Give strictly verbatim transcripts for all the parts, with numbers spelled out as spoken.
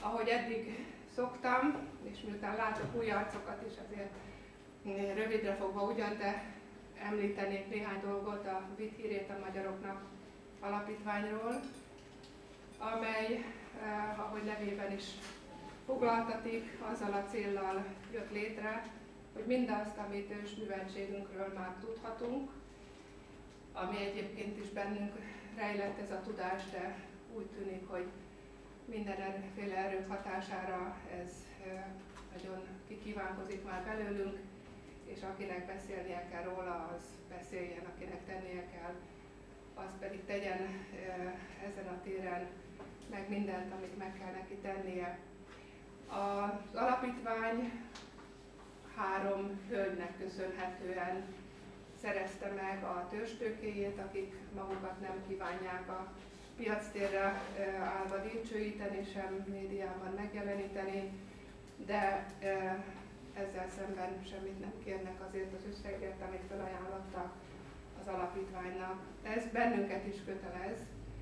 Ahogy eddig szoktam, és miután látok új arcokat is, azért rövidre fogva ugyan, de említenék néhány dolgot a Vitt hírét a magyaroknak alapítványról, amely, eh, ahogy nevében is foglaltatik, azzal a céllal jött létre, hogy mindazt, amit ősműveltségünkről már tudhatunk, ami egyébként is bennünk rejlett ez a tudás, de úgy tűnik, hogy mindenféle erők hatására ez nagyon kikívánkozik már belőlünk, és akinek beszélnie kell róla, az beszéljen, akinek tennie kell, az pedig tegyen ezen a téren meg mindent, amit meg kell neki tennie. Az alapítvány három hölgynek köszönhetően szerezte meg a törzstőkéjét, akik magukat nem kívánják a piactérre állva dicsőíteni, sem médiában megjeleníteni, de ezzel szemben semmit nem kérnek azért az összegért, amit felajánlottak az alapítványnak. Ez bennünket is kötelez,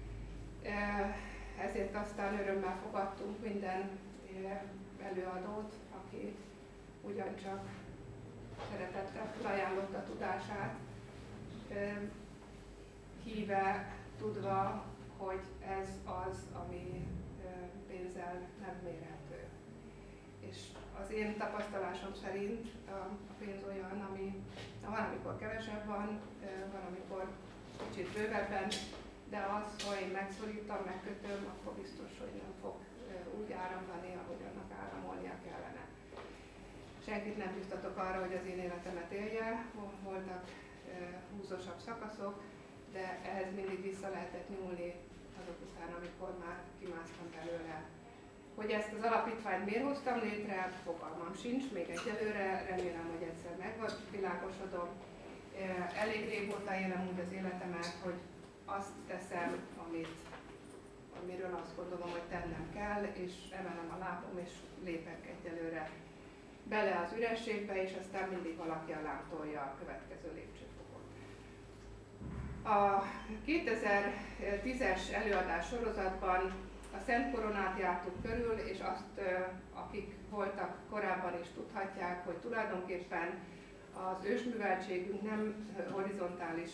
ezért aztán örömmel fogadtunk minden előadót, aki ugyancsak szeretettel felajánlotta a tudását, híve, tudva, hogy ez az, ami pénzzel nem mérhető. És az én tapasztalásom szerint a pénz olyan, ami van, amikor kevesebb van, van, amikor kicsit bővebben, de az, ha én megszorítom, megkötöm, akkor biztos, hogy nem fog úgy áramlani, ahogy annak áramolnia kellene. Senkit nem biztatok arra, hogy az én életemet élje, voltak húzósabb szakaszok, de ehhez mindig vissza lehetett nyúlni azok után, amikor már kimásztam belőle. Hogy ezt az alapítványt miért hoztam létre, fogalmam sincs, még egyelőre, remélem, hogy egyszer megvilágosodom. Elég régóta élem úgy az életemet, hogy azt teszem, amit, amiről azt gondolom, hogy tennem kell, és emelem a lábam, és lépek egyelőre bele az ürességbe, és aztán mindig valaki alám tolja a következő lépcsőfokot. A kétezer-tízes előadás sorozatban a Szent Koronát jártuk körül, és azt, akik voltak korábban is tudhatják, hogy tulajdonképpen az ősműveltségünk nem horizontális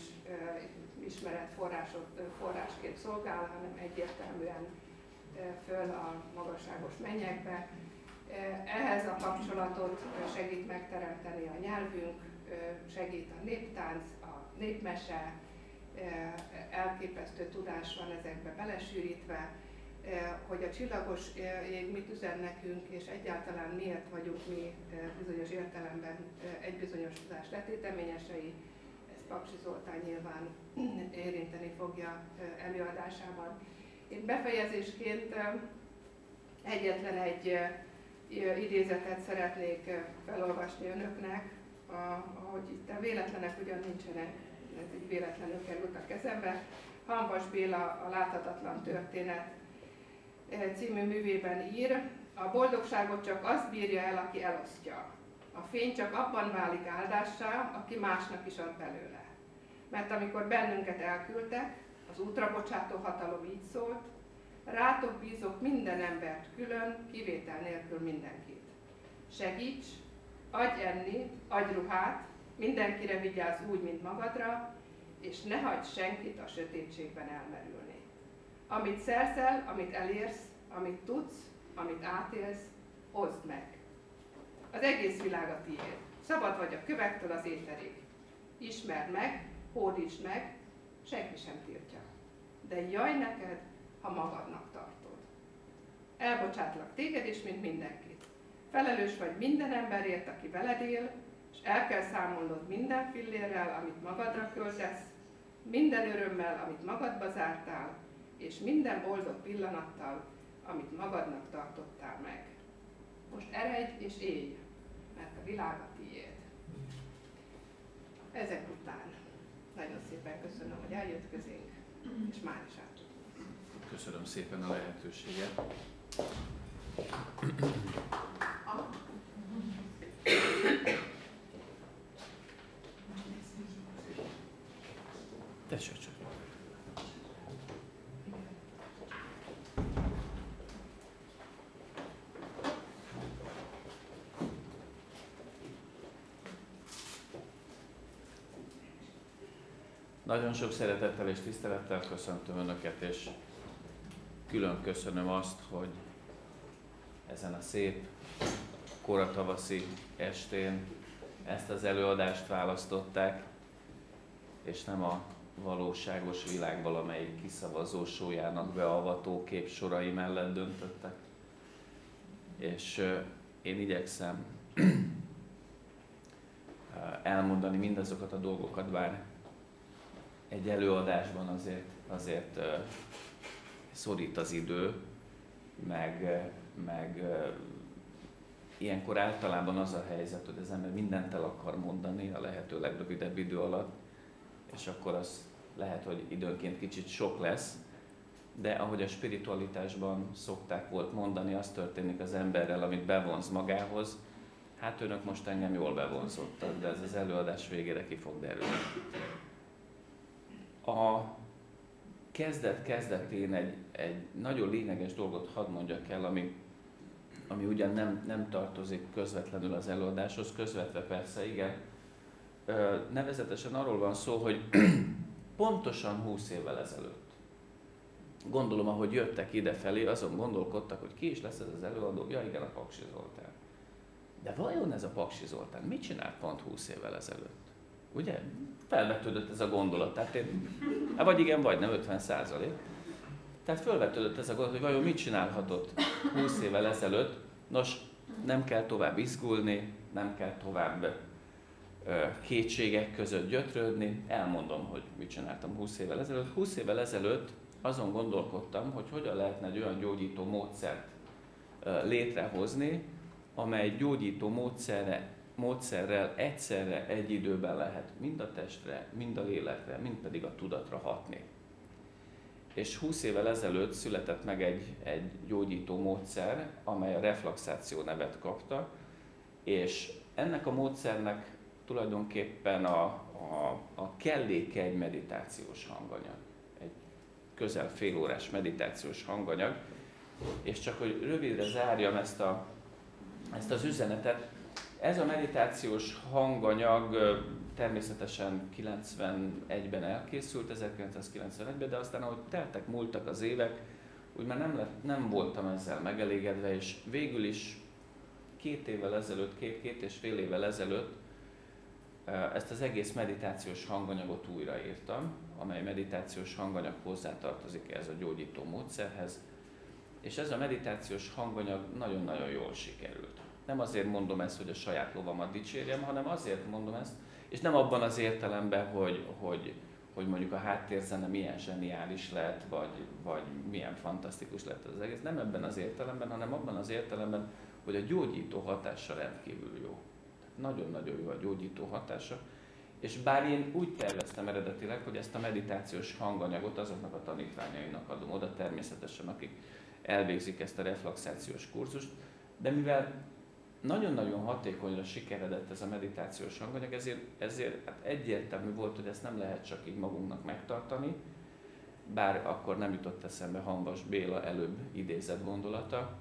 ismeretforrásként szolgál, hanem egyértelműen föl a magasságos mennyekbe. Ehhez a kapcsolatot segít megteremteni a nyelvünk, segít a néptánc, a népmese, elképesztő tudás van ezekbe belesűrítve, hogy a csillagos ég mit üzen nekünk, és egyáltalán miért vagyunk mi bizonyos értelemben egy bizonyos tudás letéteményesei. Ezt Paksi Zoltán nyilván érinteni fogja előadásában. Én befejezésként egyetlen egy idézetet szeretnék felolvasni önöknek, ahogy itt a véletlenek ugyan nincsenek, ez így véletlenül került a kezembe. Hamvas Béla a Láthatatlan történet című művében ír: a boldogságot csak az bírja el, aki elosztja. A fény csak abban válik áldássá, aki másnak is ad belőle. Mert amikor bennünket elküldtek, az útra bocsátó hatalom így szólt: rátok bízok minden embert külön, kivétel nélkül mindenkit. Segíts, adj enni, adj ruhát, mindenkire vigyázz úgy, mint magadra, és ne hagyd senkit a sötétségben elmerülni. Amit szerzel, amit elérsz, amit tudsz, amit átélsz, oszd meg. Az egész világ a tiéd. Szabad vagy a kövektől az éterig. Ismerd meg, hódítsd meg, senki sem tiltja. De jaj neked, ha magadnak tartod. Elbocsátlak téged is, mint mindenkit. Felelős vagy minden emberért, aki veled él, és el kell számolnod minden fillérrel, amit magadra költesz, minden örömmel, amit magadba zártál, és minden boldog pillanattal, amit magadnak tartottál meg. Most eredj és élj, mert a világ a tiéd. Ezek után nagyon szépen köszönöm, hogy eljött közénk, és már is át. Köszönöm szépen a lehetőséget. Tessék csak. Nagyon sok szeretettel és tisztelettel köszöntöm Önöket, és külön köszönöm azt, hogy ezen a szép koratavaszi estén ezt az előadást választották, és nem a valóságos világ valamelyik kiszavazó sójának beavató képsorai mellett döntöttek. És én igyekszem elmondani mindazokat a dolgokat, bár egy előadásban azért, azért szorít az idő, meg, meg ilyenkor általában az a helyzet, hogy az ember mindent el akar mondani a lehető legrövidebb idő alatt, és akkor az lehet, hogy időnként kicsit sok lesz, de ahogy a spiritualitásban szokták volt mondani, az történik az emberrel, amit bevonz magához. Hát önök most engem jól bevonzottak, de ez az előadás végére ki fog derülni. A kezdet kezdetén egy, egy nagyon lényeges dolgot hadd mondjak el, ami, ami ugyan nem, nem tartozik közvetlenül az előadáshoz, közvetve persze igen. Nevezetesen arról van szó, hogy pontosan húsz évvel ezelőtt, gondolom, ahogy jöttek idefelé, azon gondolkodtak, hogy ki is lesz ez az előadó. Ja igen, a Paksi Zoltán. De vajon ez a Paksi Zoltán mit csinált pont húsz évvel ezelőtt? Ugye? Felvetődött ez a gondolat. Tehát én, vagy igen, vagy nem, ötven százalék. Tehát felvetődött ez a gondolat, hogy vajon mit csinálhatott húsz évvel ezelőtt. Nos, nem kell tovább izgulni, nem kell tovább ö, kétségek között gyötrődni. Elmondom, hogy mit csináltam húsz évvel ezelőtt. húsz évvel ezelőtt azon gondolkodtam, hogy hogyan lehetne egy olyan gyógyító módszert ö, létrehozni, amely gyógyító módszerre, módszerrel egyszerre egy időben lehet mind a testre, mind a lélekre, mind pedig a tudatra hatni. És húsz évvel ezelőtt született meg egy, egy gyógyító módszer, amely a refluxáció nevet kapta, és ennek a módszernek tulajdonképpen a, a, a kelléke egy meditációs hanganyag, egy közel fél órás meditációs hanganyag, és csak hogy rövidre zárjam ezt a Ezt az üzenetet. Ez a meditációs hanganyag természetesen kilencvenegyben elkészült, ezerkilencszázkilencvenegyben, de aztán ahogy teltek, múltak az évek, úgy már nem, lett, nem voltam ezzel megelégedve, és végül is két évvel ezelőtt, két, két és fél évvel ezelőtt ezt az egész meditációs hanganyagot újraírtam, amely meditációs hanganyag hozzátartozik ez a gyógyító módszerhez, és ez a meditációs hanganyag nagyon-nagyon jól sikerült. Nem azért mondom ezt, hogy a saját lovamat dicsérjem, hanem azért mondom ezt, és nem abban az értelemben, hogy, hogy, hogy mondjuk a háttérzene milyen zseniális lett, vagy, vagy milyen fantasztikus lett az egész. Nem ebben az értelemben, hanem abban az értelemben, hogy a gyógyító hatása rendkívül jó. Nagyon-nagyon jó a gyógyító hatása. És bár én úgy terveztem eredetileg, hogy ezt a meditációs hanganyagot azoknak a tanítványainak adom oda, természetesen akik elvégzik ezt a refluxációs kurzust, de mivel nagyon-nagyon hatékonyra sikeredett ez a meditációs hanganyag, ezért, ezért hát egyértelmű volt, hogy ezt nem lehet csak így magunknak megtartani, bár akkor nem jutott eszembe Hamvas Béla előbb idézett gondolata,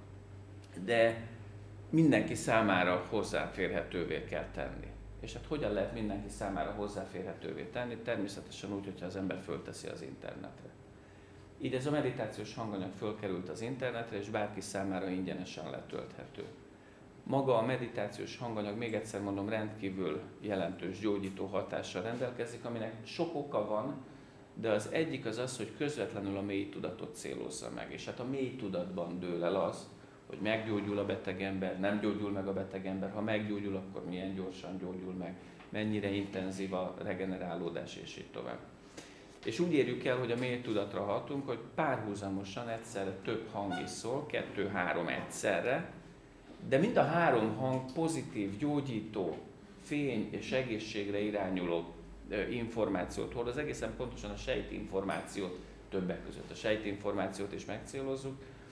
de mindenki számára hozzáférhetővé kell tenni. És hát hogyan lehet mindenki számára hozzáférhetővé tenni? Természetesen úgy, hogyha az ember fölteszi az internetre. Így ez a meditációs hanganyag fölkerült az internetre, és bárki számára ingyenesen letölthető. Maga a meditációs hanganyag, még egyszer mondom, rendkívül jelentős gyógyító hatással rendelkezik, aminek sok oka van, de az egyik az az, hogy közvetlenül a mély tudatot célozza meg. És hát a mély tudatban dől el az, hogy meggyógyul a beteg ember, nem gyógyul meg a beteg ember, ha meggyógyul, akkor milyen gyorsan gyógyul meg, mennyire intenzív a regenerálódás, és így tovább. És úgy érjük el, hogy a mély tudatra hatunk, hogy párhuzamosan egyszerre több hang is szól, kettő-három egyszerre, de mind a három hang pozitív, gyógyító, fény és egészségre irányuló információt hord. Az egészen pontosan a sejtinformációt, többek között a sejtinformációt is megcélozzuk,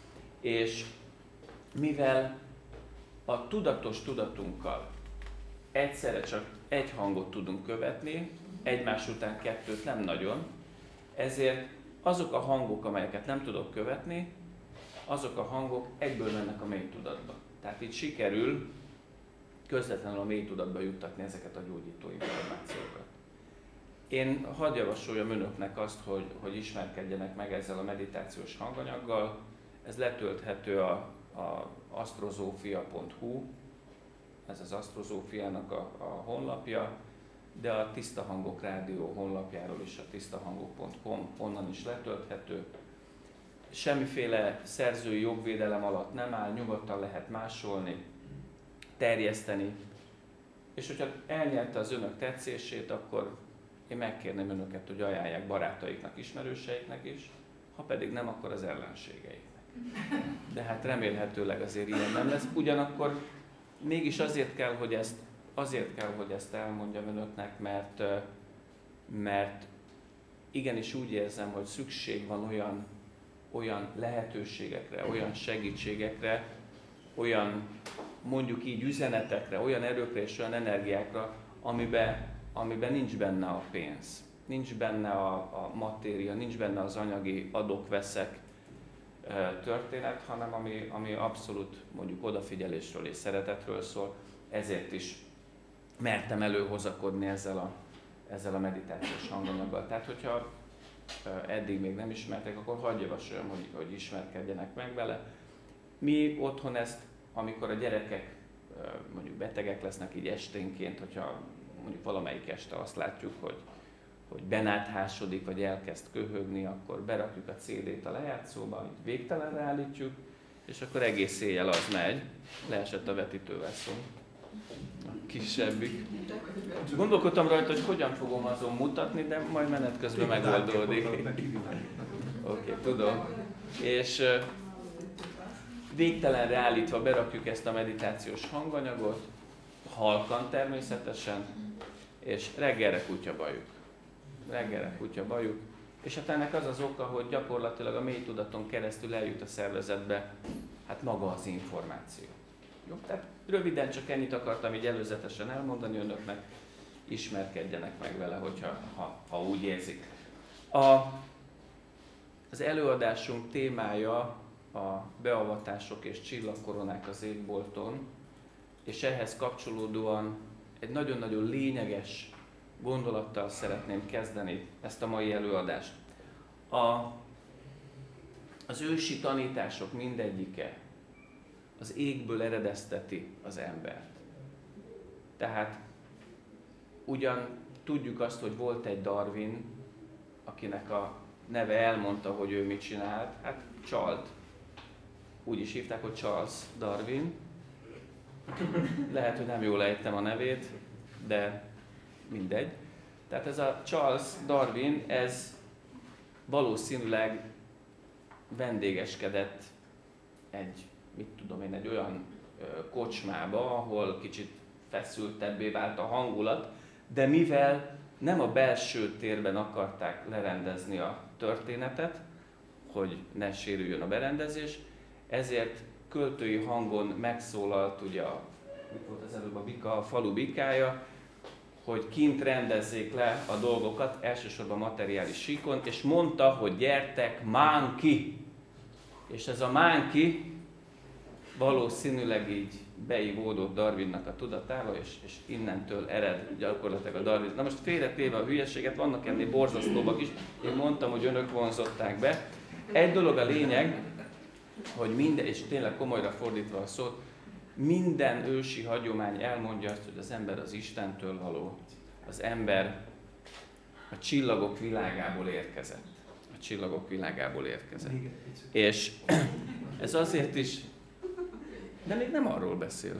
és mivel a tudatos tudatunkkal egyszerre csak egy hangot tudunk követni, egymás után kettőt nem nagyon, ezért azok a hangok, amelyeket nem tudok követni, azok a hangok egyből mennek a mély tudatba. Tehát itt sikerül közvetlenül a mély tudatba juttatni ezeket a gyógyító információkat. Én hadd javasoljam önöknek azt, hogy, hogy ismerkedjenek meg ezzel a meditációs hanganyaggal. Ez letölthető a, a asztrozófia pont hu, ez az asztrozófiának a, a honlapja, de a Tiszta Hangok Rádió honlapjáról is, a tisztahangok pont com, onnan is letölthető. Semmiféle szerzői jogvédelem alatt nem áll, nyugodtan lehet másolni, terjeszteni, és hogyha elnyerte az önök tetszését, akkor én megkérném önöket, hogy ajánlják barátaiknak, ismerőseiknek is, ha pedig nem, akkor az ellenségeiknek. De hát remélhetőleg azért ilyen nem lesz. Ugyanakkor mégis azért kell, hogy ezt, azért kell, hogy ezt elmondjam önöknek, mert, mert igenis úgy érzem, hogy szükség van olyan, olyan lehetőségekre, olyan segítségekre, olyan mondjuk így üzenetekre, olyan erőkre és olyan energiákra, amiben, amiben nincs benne a pénz, nincs benne a, a matéria, nincs benne az anyagi adok-veszek történet, hanem ami, ami abszolút mondjuk odafigyelésről és szeretetről szól. Ezért is mertem előhozakodni ezzel a, ezzel a meditációs hanganyaggal. Tehát, hogyha eddig még nem ismertek, akkor hadd javasoljam, hogy, hogy ismerkedjenek meg vele. Mi otthon ezt, amikor a gyerekek mondjuk betegek lesznek így esténként, hogyha mondjuk valamelyik este azt látjuk, hogy, hogy benáthásodik, vagy elkezd köhögni, akkor berakjuk a cé dét a lejátszóba, így végtelenre állítjuk, és akkor egész éjjel az megy. Leesett a vetítőveszó. A kisebbik. Gondolkodtam rajta, hogy hogyan fogom azon mutatni, de majd menet közben megoldódik. Oké, okay, tudom. És végtelenre állítva berakjuk ezt a meditációs hanganyagot, halkan természetesen, és reggelre kutyabajuk. Reggelre kutyabajuk. És hát ennek az az oka, hogy gyakorlatilag a mély tudaton keresztül eljut a szervezetbe hát maga az információ. Jó? Tehát röviden csak ennyit akartam így előzetesen elmondani önöknek, ismerkedjenek meg vele, hogyha, ha, ha úgy érzik. A, az előadásunk témája a beavatások és csillagkoronák az égbolton, és ehhez kapcsolódóan egy nagyon-nagyon lényeges gondolattal szeretném kezdeni ezt a mai előadást. A, az ősi tanítások mindegyike az égből eredezteti az embert. Tehát ugyan tudjuk azt, hogy volt egy Darwin, akinek a neve elmondta, hogy ő mit csinált, hát csalt. Úgy is hívták, hogy Charles Darwin. Lehet, hogy nem jól ejtem a nevét, de mindegy. Tehát ez a Charles Darwin, ez valószínűleg vendégeskedett egy, mit tudom én, egy olyan kocsmába, ahol kicsit feszültebbé vált a hangulat, de mivel nem a belső térben akarták lerendezni a történetet, hogy ne sérüljön a berendezés, ezért költői hangon megszólalt ugye a, mit volt az előbb a bika, a falu bikája, hogy kint rendezzék le a dolgokat, elsősorban materiális síkon, és mondta, hogy gyertek, mán ki! És ez a mán ki valószínűleg így beivódott Darwinnak a tudatába, és, és innentől ered gyakorlatilag a Darwin. Na most félretéve a hülyeséget, vannak ennél borzasztóbbak is, én mondtam, hogy önök vonzották be. Egy dolog a lényeg, hogy minden, és tényleg komolyra fordítva a szót, minden ősi hagyomány elmondja azt, hogy az ember az Istentől való, az ember a csillagok világából érkezett. A csillagok világából érkezett. És ez azért is, de még nem arról beszélek.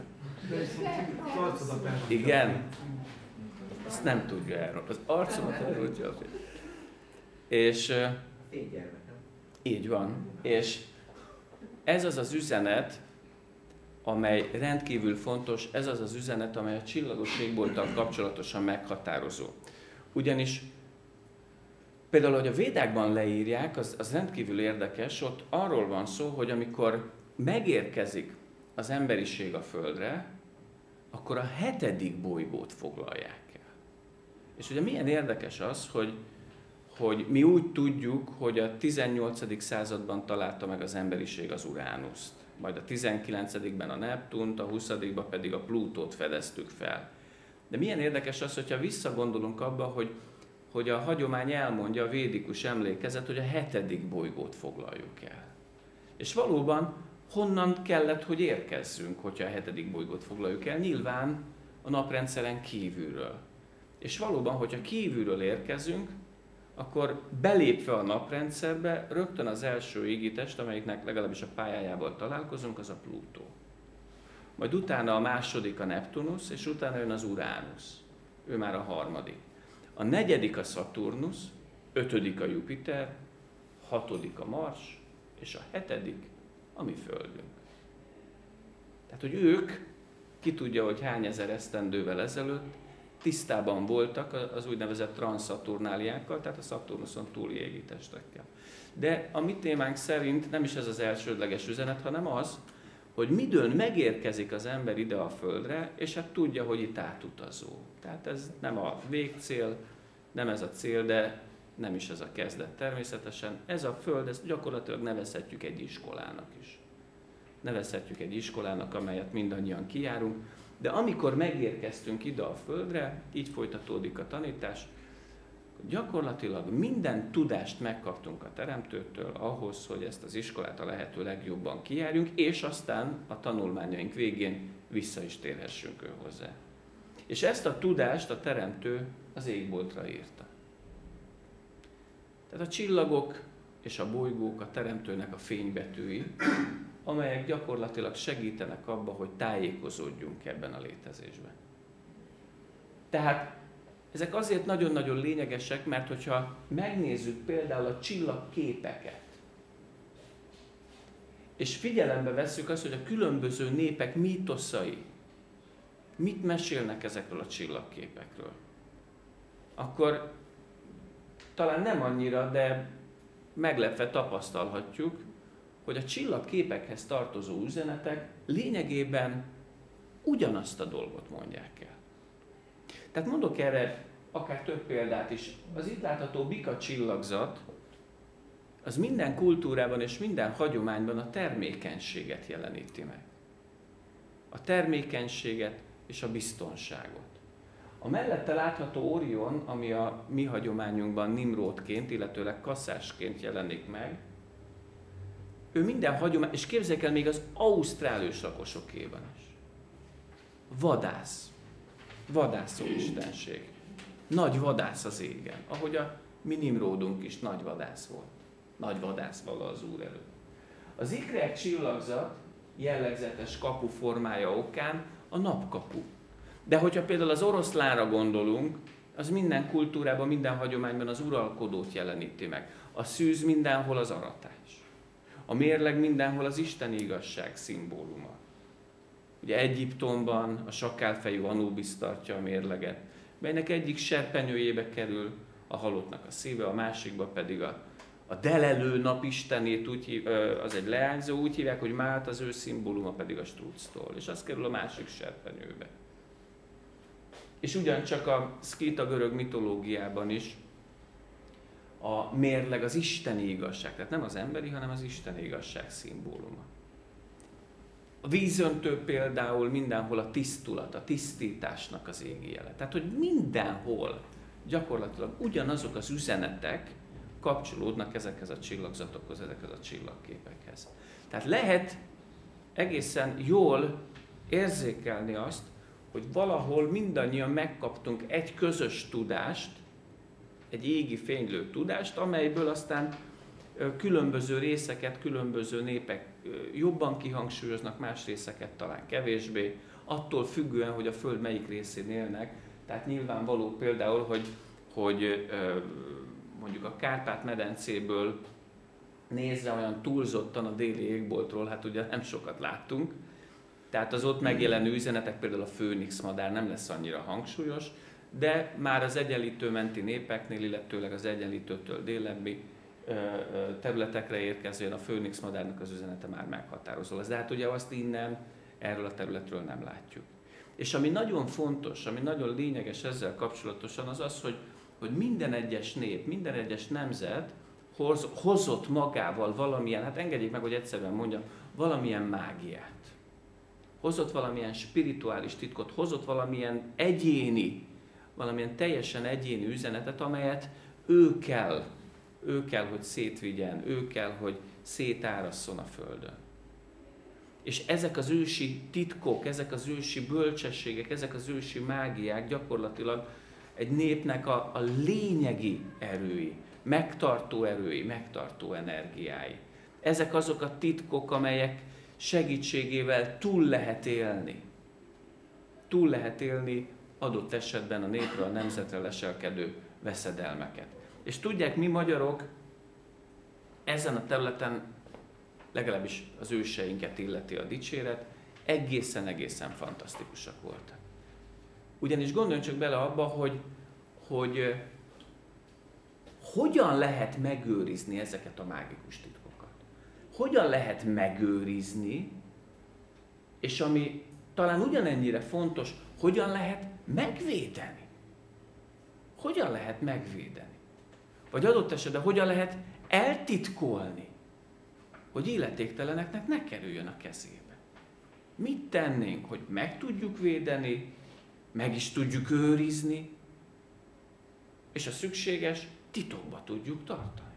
Igen? Azt nem tudja erről. Az arcomat elrúgja. És így van. És ez az az üzenet, amely rendkívül fontos, ez az az üzenet, amely a csillagos égbolttal kapcsolatosan meghatározó. Ugyanis például, hogy a Védákban leírják, az, az rendkívül érdekes, ott arról van szó, hogy amikor megérkezik az emberiség a Földre, akkor a hetedik bolygót foglalják el. És ugye milyen érdekes az, hogy, hogy mi úgy tudjuk, hogy a tizennyolcadik században találta meg az emberiség az Uránuszt, majd a tizenkilencedikben a Neptunt, a huszadikban pedig a Plutót fedeztük fel. De milyen érdekes az, hogyha visszagondolunk abba, hogy, hogy a hagyomány elmondja, a védikus emlékezet, hogy a hetedik bolygót foglaljuk el. És valóban honnan kellett, hogy érkezzünk, hogyha a hetedik bolygót foglaljuk el? Nyilván a naprendszeren kívülről. És valóban, hogyha kívülről érkezünk, akkor belépve a naprendszerbe rögtön az első égitest, amelyiknek legalábbis a pályájával találkozunk, az a Plutó. Majd utána a második a Neptunusz, és utána jön az Uránusz. Ő már a harmadik. A negyedik a Szaturnusz, ötödik a Jupiter, hatodik a Mars, és a hetedik a mi Földünk. Tehát, hogy ők, ki tudja, hogy hány ezer esztendővel ezelőtt tisztában voltak az úgynevezett transzszaturnáliákkal, tehát a Szaturnuszon túli égitestekkel. De a mi témánk szerint nem is ez az elsődleges üzenet, hanem az, hogy midőn megérkezik az ember ide a Földre, és hát tudja, hogy itt átutazó. Tehát ez nem a végcél, nem ez a cél, de nem is ez a kezdet természetesen. Ez a Föld, ezt gyakorlatilag nevezhetjük egy iskolának is. Nevezhetjük egy iskolának, amelyet mindannyian kijárunk, de amikor megérkeztünk ide a Földre, így folytatódik a tanítás, gyakorlatilag minden tudást megkaptunk a Teremtőtől ahhoz, hogy ezt az iskolát a lehető legjobban kijárjunk, és aztán a tanulmányaink végén vissza is térhessünk ő hozzá. És ezt a tudást a Teremtő az égboltra írta. Tehát a csillagok és a bolygók a Teremtőnek a fénybetűi, amelyek gyakorlatilag segítenek abba, hogy tájékozódjunk ebben a létezésben. Tehát ezek azért nagyon-nagyon lényegesek, mert hogyha megnézzük például a csillagképeket, és figyelembe vesszük azt, hogy a különböző népek mítoszai mit mesélnek ezekről a csillagképekről, akkor talán nem annyira, de meglepve tapasztalhatjuk, hogy a csillagképekhez tartozó üzenetek lényegében ugyanazt a dolgot mondják el. Tehát mondok erre akár több példát is. Az itt látható Bika csillagzat, az minden kultúrában és minden hagyományban a termékenységet jeleníti meg. A termékenységet és a biztonságot. A mellette látható Orion, ami a mi hagyományunkban Nimrodként, illetőleg Kasszásként jelenik meg, ő minden hagyomány, és képzeljék el még az ausztrál őslakosokéban is. Vadász. Vadászó istenség. Nagy vadász az égen. Ahogy a mi Nimrodunk is nagy vadász volt. Nagy vadász vala az Úr előtt. Az ikrek csillagzat jellegzetes kapu formája okán a napkapu. De hogyha például az oroszlánra gondolunk, az minden kultúrában, minden hagyományban az uralkodót jeleníti meg. A szűz mindenhol az aratás. A mérleg mindenhol az isteni igazság szimbóluma. Ugye Egyiptomban a sakálfejű Anubis tartja a mérleget, melynek egyik serpenyőjébe kerül a halottnak a szíve, a másikba pedig a, a delelő napistenét, úgy hív, az egy leányzó, úgy hívják, hogy Mát, az ő szimbóluma pedig a structól, és az kerül a másik serpenyőbe. És ugyancsak a szkíta görög mitológiában is a mérleg az isteni igazság, tehát nem az emberi, hanem az isteni igazság szimbóluma. A vízöntő például mindenhol a tisztulat, a tisztításnak az égi jele. Tehát, hogy mindenhol gyakorlatilag ugyanazok az üzenetek kapcsolódnak ezekhez a csillagzatokhoz, ezekhez a csillagképekhez. Tehát lehet egészen jól érzékelni azt, hogy valahol mindannyian megkaptunk egy közös tudást, egy égi fénylő tudást, amelyből aztán különböző részeket, különböző népek jobban kihangsúlyoznak, más részeket talán kevésbé, attól függően, hogy a Föld melyik részén élnek. Tehát nyilvánvaló például, hogy, hogy mondjuk a Kárpát-medencéből nézve olyan túlzottan a déli égboltról, hát ugye nem sokat láttunk. Tehát az ott megjelenő üzenetek, például a főnix madár nem lesz annyira hangsúlyos, de már az egyenlítő menti népeknél, illetőleg az egyenlítőtől délebbi területekre érkezően a főnix madárnak az üzenete már meghatározó lesz. De hát ugye azt innen, erről a területről nem látjuk. És ami nagyon fontos, ami nagyon lényeges ezzel kapcsolatosan, az az, hogy, hogy minden egyes nép, minden egyes nemzet hoz, hozott magával valamilyen, hát engedjék meg, hogy egyszerűen mondjam, valamilyen mágiát. Hozott valamilyen spirituális titkot, hozott valamilyen egyéni, valamilyen teljesen egyéni üzenetet, amelyet ő kell, ő kell, hogy szétvigyen, ő kell, hogy szétárasszon a földön. És ezek az ősi titkok, ezek az ősi bölcsességek, ezek az ősi mágiák gyakorlatilag egy népnek a, a lényegi erői, megtartó erői, megtartó energiái. Ezek azok a titkok, amelyek segítségével túl lehet élni. Túl lehet élni adott esetben a népre, a nemzetre leselkedő veszedelmeket. És tudják, mi magyarok ezen a területen, legalábbis az őseinket illeti a dicséret, egészen-egészen fantasztikusak voltak. Ugyanis gondoljunk csak bele abba, hogy, hogy hogyan lehet megőrizni ezeket a mágikus titkokat. Hogyan lehet megőrizni, és ami talán ugyanennyire fontos, hogyan lehet megvédeni. Hogyan lehet megvédeni? Vagy adott esetben hogyan lehet eltitkolni, hogy illetékteleneknek ne kerüljön a kezébe. Mit tennénk, hogy meg tudjuk védeni, meg is tudjuk őrizni, és a szükséges titokba tudjuk tartani.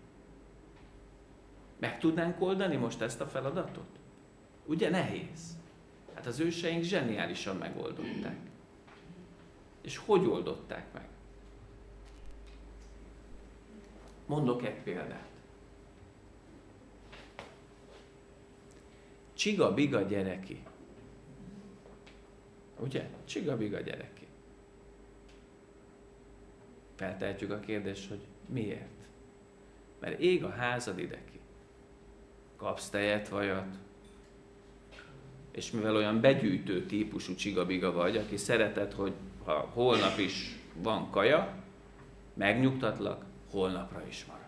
Meg tudnánk oldani most ezt a feladatot? Ugye nehéz? Hát az őseink zseniálisan megoldották. És hogy oldották meg? Mondok egy példát. Csiga-biga gyereki. Ugye? Csiga-biga gyereki. Feltehetjük a kérdést, hogy miért? Mert ég a házad ideki. Kapsz tejet, vajat, és mivel olyan begyűjtő típusú csiga-biga vagy, aki szereted, hogy ha holnap is van kaja, megnyugtatlak, holnapra is marad.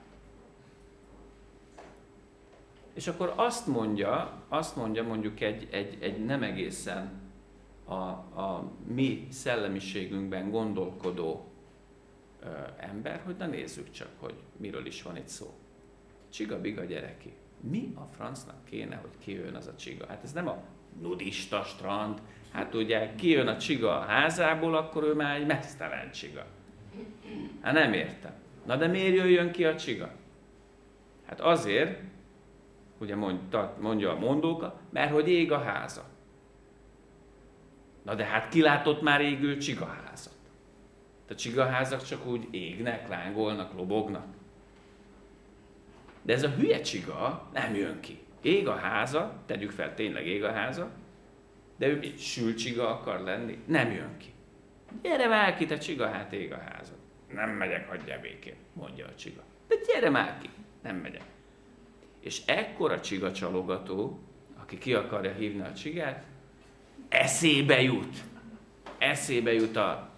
És akkor azt mondja, azt mondja mondjuk egy, egy, egy nem egészen a, a mi szellemiségünkben gondolkodó ö, ember, hogy na nézzük csak, hogy miről is van itt szó. Csiga-biga gyereki. Mi a francnak kéne, hogy kijön az a csiga? Hát ez nem a nudista strand, hát ugye kijön a csiga a házából, akkor ő már egy mesztelen csiga. Hát nem értem. Na de miért jöjjön ki a csiga? Hát azért, ugye mondja a mondóka, mert hogy ég a háza. Na de hát ki látott már égő csigaházat? A csigaházak csak úgy égnek, lángolnak, lobognak. De ez a hülye csiga nem jön ki. Ég a háza, tegyük fel, tényleg ég a háza, de ő egy sült csiga akar lenni, nem jön ki. Gyere már ki, te csiga, hát ég a házad. Nem megyek, hagyjál békén, mondja a csiga. De gyere már ki, nem megyek. És ekkor a csiga csalogató, aki ki akarja hívni a csigát, eszébe jut. Eszébe jut a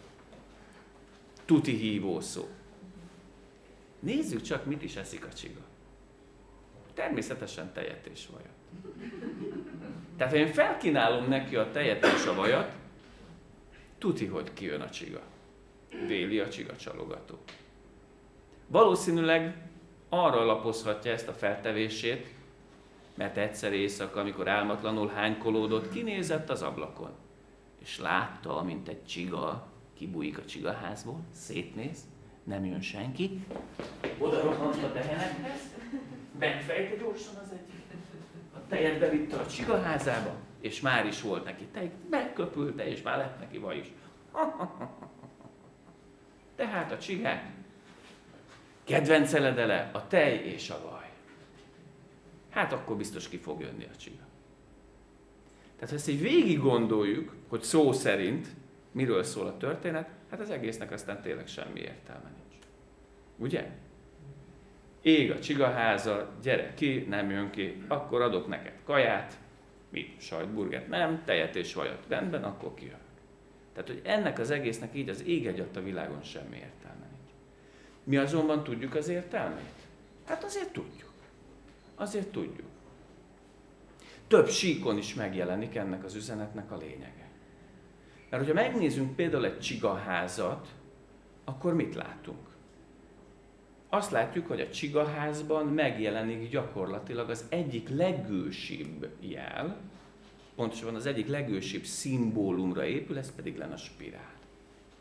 tuti hívó szó. Nézzük csak, mit is eszik a csiga. Természetesen tejet és vajat. Tehát ha én felkínálom neki a tejet és a vajat, tuti, hogy kijön a csiga. Véli a csiga csalogató. Valószínűleg arra alapozhatja ezt a feltevését, mert egyszer éjszaka, amikor álmatlanul hánykolódott, kinézett az ablakon, és látta, amint egy csiga kibújik a csigaházból, szétnéz, nem jön senki, oda rohant a tehenekhez, megfejte gyorsan az egyik, a tejet bevitte a csigaházába, és már is volt neki tej, megköpülte, és már lett neki vaj is. Tehát a csigák kedvenc eledele a tej és a vaj. Hát akkor biztos ki fog jönni a csiga. Tehát ha ezt így végig gondoljuk, hogy szó szerint miről szól a történet, hát az egésznek aztán tényleg semmi értelme nincs. Ugye? Ég a csigaháza, gyere ki, nem jön ki, akkor adok neked kaját, mit, sajtburgert nem, tejet és vajat, rendben, akkor kijön. Tehát, hogy ennek az egésznek így az ég egyatt a világon semmi értelme nincs. Mi azonban tudjuk az értelmét? Hát azért tudjuk. Azért tudjuk. Több síkon is megjelenik ennek az üzenetnek a lényege. Mert hogyha megnézzünk például egy csigaházat, akkor mit látunk? Azt látjuk, hogy a csigaházban megjelenik gyakorlatilag az egyik legősibb jel, pontosabban az egyik legősibb szimbólumra épül, ez pedig lenne a spirál.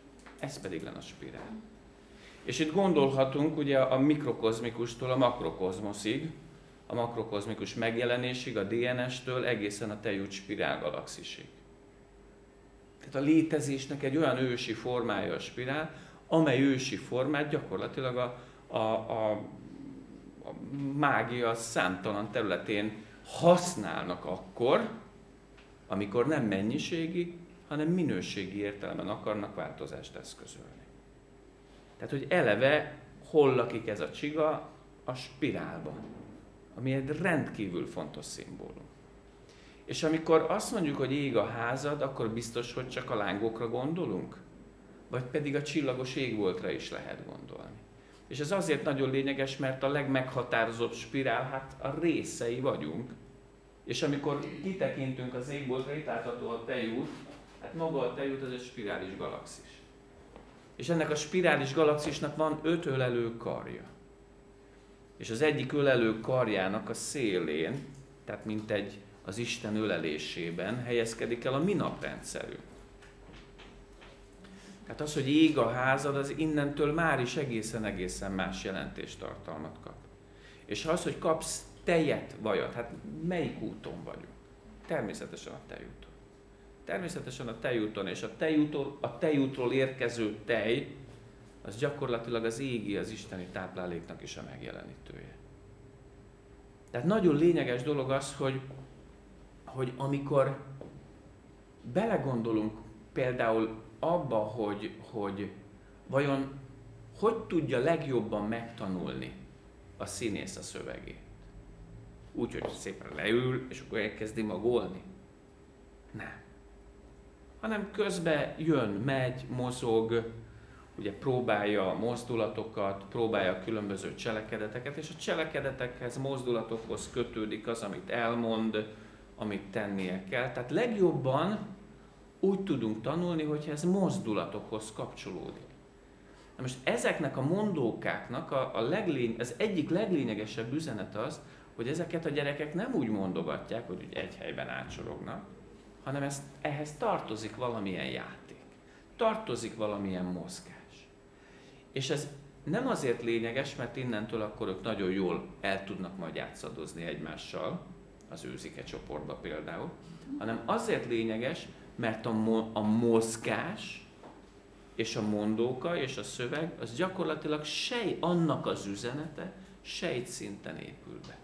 ez pedig lenne a spirál. És itt gondolhatunk ugye a mikrokozmikustól a makrokozmoszig, a makrokozmikus megjelenésig, a dé en es-től egészen a Tejút spirál galaxisig. Tehát a létezésnek egy olyan ősi formája a spirál, amely ősi formát gyakorlatilag a, a, a, a mágia számtalan területén használnak akkor, amikor nem mennyiségi, hanem minőségi értelemben akarnak változást eszközölni. Tehát, hogy eleve hol lakik ez a csiga? A spirálban, ami egy rendkívül fontos szimbólum. És amikor azt mondjuk, hogy ég a házad, akkor biztos, hogy csak a lángokra gondolunk? Vagy pedig a csillagos égboltra is lehet gondolni. És ez azért nagyon lényeges, mert a legmeghatározóbb spirál, hát a részei vagyunk. És amikor kitekintünk az égboltra, itt látható a Tejút, hát maga a Tejút az egy spirális galaxis. És ennek a spirális galaxisnak van öt ölelő karja. És az egyik ölelő karjának a szélén, tehát mint egy az Isten ölelésében helyezkedik el a mi naprendszerünk. Tehát az, hogy ég a házad, az innentől már is egészen-egészen más jelentéstartalmat kap. És az, hogy kapsz tejet, vajat, hát melyik úton vagyunk? Természetesen a tejúton. Természetesen a tejúton, és a tejútól, a tejútról érkező tej, az gyakorlatilag az égi, az isteni tápláléknak is a megjelenítője. Tehát nagyon lényeges dolog az, hogy, hogy amikor belegondolunk például abba, hogy, hogy vajon hogy tudja legjobban megtanulni a színész a szövegét. Úgy, hogy szépen leül, és akkor elkezdi magolni. Nem. Hanem közben jön, megy, mozog, ugye próbálja a mozdulatokat, próbálja a különböző cselekedeteket, és a cselekedetekhez, mozdulatokhoz kötődik az, amit elmond, amit tennie kell. Tehát legjobban úgy tudunk tanulni, hogyha ez mozdulatokhoz kapcsolódik. Na most ezeknek a mondókáknak a, a leglény, az egyik leglényegesebb üzenet az, hogy ezeket a gyerekek nem úgy mondogatják, hogy úgy egy helyben átsorognak, hanem ezt, ehhez tartozik valamilyen játék, tartozik valamilyen mozgás. És ez nem azért lényeges, mert innentől akkor ők nagyon jól el tudnak majd játszadozni egymással, az őzike csoportba például, hanem azért lényeges, mert a, mo- a mozgás és a mondóka és a szöveg az gyakorlatilag sej, annak az üzenete sejtszinten épül be.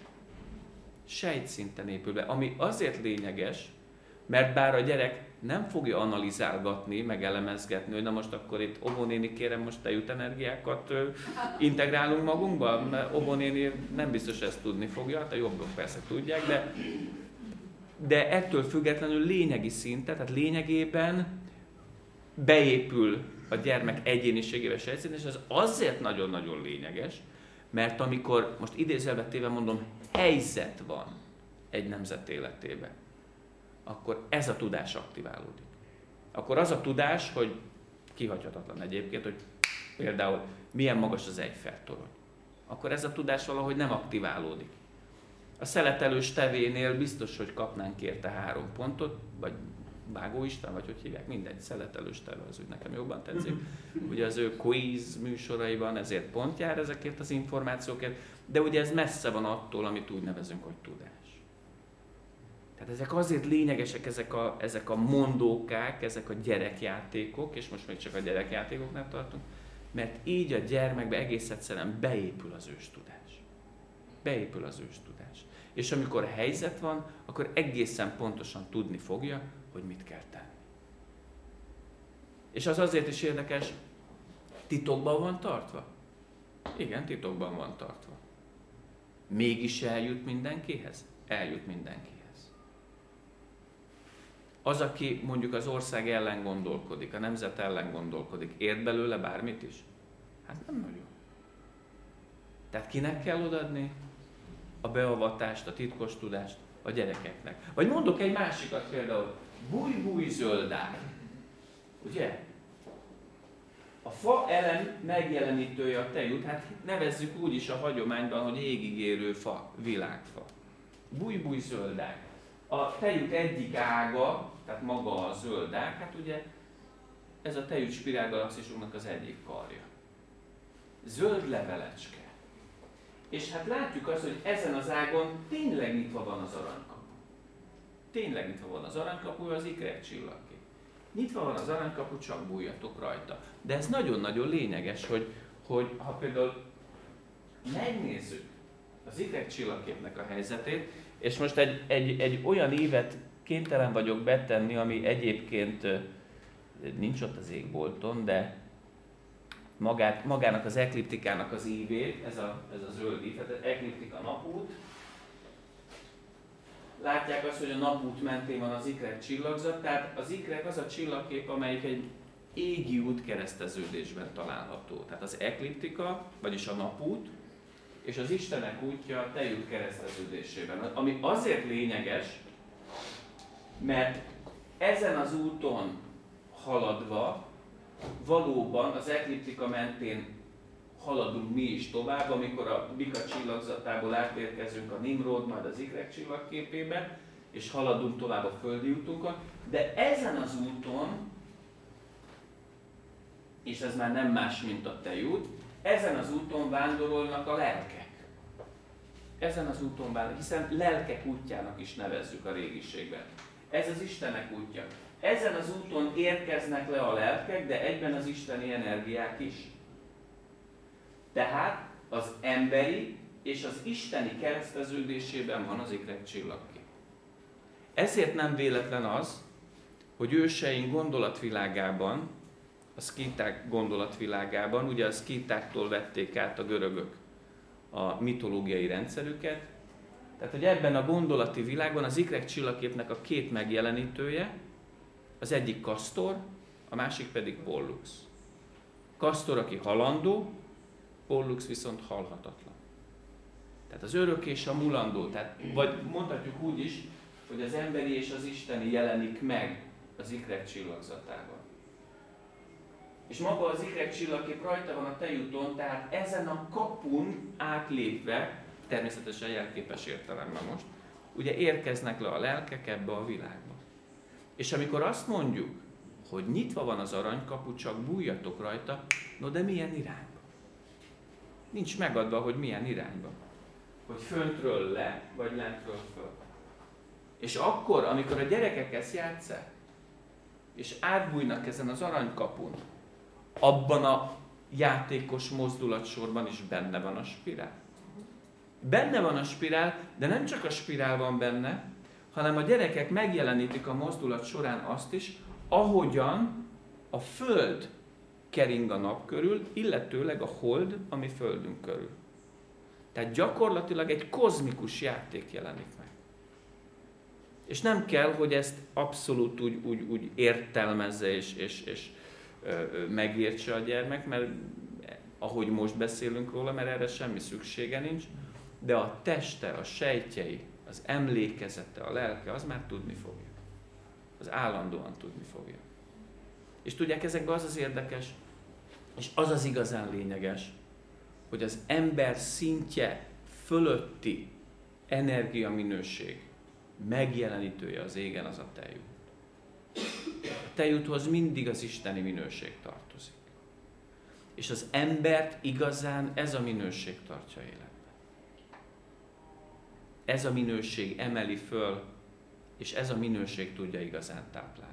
Sejtszinten épül be, ami azért lényeges, mert bár a gyerek nem fogja analizálgatni, meg elemezgetni, hogy na most akkor itt Obó néni, kérem, most tejút energiákat ö, integrálunk magunkba, mert Obó néni nem biztos ezt tudni fogja, hát a jobbok persze tudják, de, de ettől függetlenül lényegi szinten, tehát lényegében beépül a gyermek egyéniségével sejtszinten, és ez azért nagyon-nagyon lényeges, mert amikor, most idézőjelbe téve mondom, helyzet van egy nemzet életében, akkor ez a tudás aktiválódik. Akkor az a tudás, hogy kihagyhatatlan egyébként, hogy például milyen magas az Eiffel-torony. Akkor ez a tudás valahogy nem aktiválódik. A szeletelős tevénél biztos, hogy kapnánk érte három pontot, vagy Vágó István, vagy hogy hívják, mindegy, szeletelős teve, az úgy nekem jobban tetszik. Ugye az ő quiz műsoraiban ezért pont jár ezekért az információkért, de ugye ez messze van attól, amit úgy nevezünk, hogy tudás. Tehát ezek azért lényegesek, ezek a, ezek a mondókák, ezek a gyerekjátékok, és most még csak a gyerekjátékoknál tartunk, mert így a gyermekbe egész egyszerűen beépül az őstudás. Beépül az őstudás. És amikor helyzet van, akkor egészen pontosan tudni fogja, hogy mit kell tenni. És az azért is érdekes, titokban van tartva? Igen, titokban van tartva. Mégis eljut mindenkihez? Eljut mindenkihez. Az, aki mondjuk az ország ellen gondolkodik, a nemzet ellen gondolkodik, ért belőle bármit is? Hát nem nagyon. Tehát kinek kell odaadni a beavatást, a titkos tudást? A gyerekeknek. Vagy mondok egy másikat például, búj-búj zöldág. Ugye? A fa elem megjelenítője a tejút, hát nevezzük úgy is a hagyományban, hogy égigérő fa, világfa. Búj-búj zöldág. A tejút egyik ága, tehát maga a zöldág, hát ugye ez a tejút spirálgalaxisunknak az egyik karja. Zöld levelecske. És hát látjuk azt, hogy ezen az ágon tényleg nyitva van az aranykapu. Tényleg nyitva van az aranykapu, az ikrek-csillagkép. Nyitva van az aranykapu, csak bújjatok rajta. De ez nagyon-nagyon lényeges, hogy, hogy ha például megnézzük az ikrek-csillagképnek a helyzetét, és most egy, egy, egy olyan évet kénytelen vagyok betenni, ami egyébként nincs ott az égbolton, de magát, magának az ekliptikának az ívét, ez a, ez a zöld ív, tehát ekliptika napút. Látják azt, hogy a napút mentén van az ikrek csillagzat, tehát az ikrek az a csillagkép, amelyik egy égi út kereszteződésben található. Tehát az ekliptika, vagyis a napút, és az Istenek útja a tejút kereszteződésében. Ami azért lényeges, mert ezen az úton haladva valóban az ekliptika mentén haladunk mi is tovább, amikor a Bika csillagzatából átérkezünk a Nimrod, majd az ikrek csillagképébe, és haladunk tovább a földi útunkon, de ezen az úton, és ez már nem más, mint a tejút, ezen az úton vándorolnak a lelkek. Ezen az úton vándorolnak, hiszen lelkek útjának is nevezzük a régiségben. Ez az Istenek útja. Ezen az úton érkeznek le a lelkek, de egyben az isteni energiák is. Tehát az emberi és az isteni kereszteződésében van az ikrek csillagkép. Ezért nem véletlen az, hogy őseink gondolatvilágában, a szkíták gondolatvilágában, ugye a szkítáktól vették át a görögök a mitológiai rendszerüket, tehát hogy ebben a gondolati világban az ikrek csillagképnek a két megjelenítője, az egyik Kasztor, a másik pedig Pollux. Kasztor, aki halandó, Pollux viszont halhatatlan. Tehát az örök és a mulandó, tehát, vagy mondhatjuk úgy is, hogy az emberi és az isteni jelenik meg az ikrek csillagzatában. És maga az ikrek csillagkép rajta van a tejúton, tehát ezen a kapun átlépve, természetesen jelképes értelemben most, ugye érkeznek le a lelkek ebbe a világba. És amikor azt mondjuk, hogy nyitva van az aranykapu, csak bújjatok rajta, no de milyen irányba? Nincs megadva, hogy milyen irányba. Hogy föntről le, vagy lentről föl. És akkor, amikor a gyerekek ezt játsszák, és átbújnak ezen az aranykapun, abban a játékos mozdulatsorban is benne van a spirál. Benne van a spirál, de nem csak a spirál van benne, hanem a gyerekek megjelenítik a mozdulat során azt is, ahogyan a Föld kering a nap körül, illetőleg a hold, ami Földünk körül. Tehát gyakorlatilag egy kozmikus játék jelenik meg. És nem kell, hogy ezt abszolút úgy, úgy, úgy értelmezze és, és, és ö, megértse a gyermek, mert ahogy most beszélünk róla, mert erre semmi szüksége nincs, de a teste, a sejtjei, az emlékezete, a lelke, az már tudni fogja. Az állandóan tudni fogja. És tudják, ezekben az az érdekes, és az az igazán lényeges, hogy az ember szintje fölötti energiaminőség megjelenítője az égen az a tejút. A tejúthoz mindig az isteni minőség tartozik. És az embert igazán ez a minőség tartja életben. Ez a minőség emeli föl, és ez a minőség tudja igazán táplálni.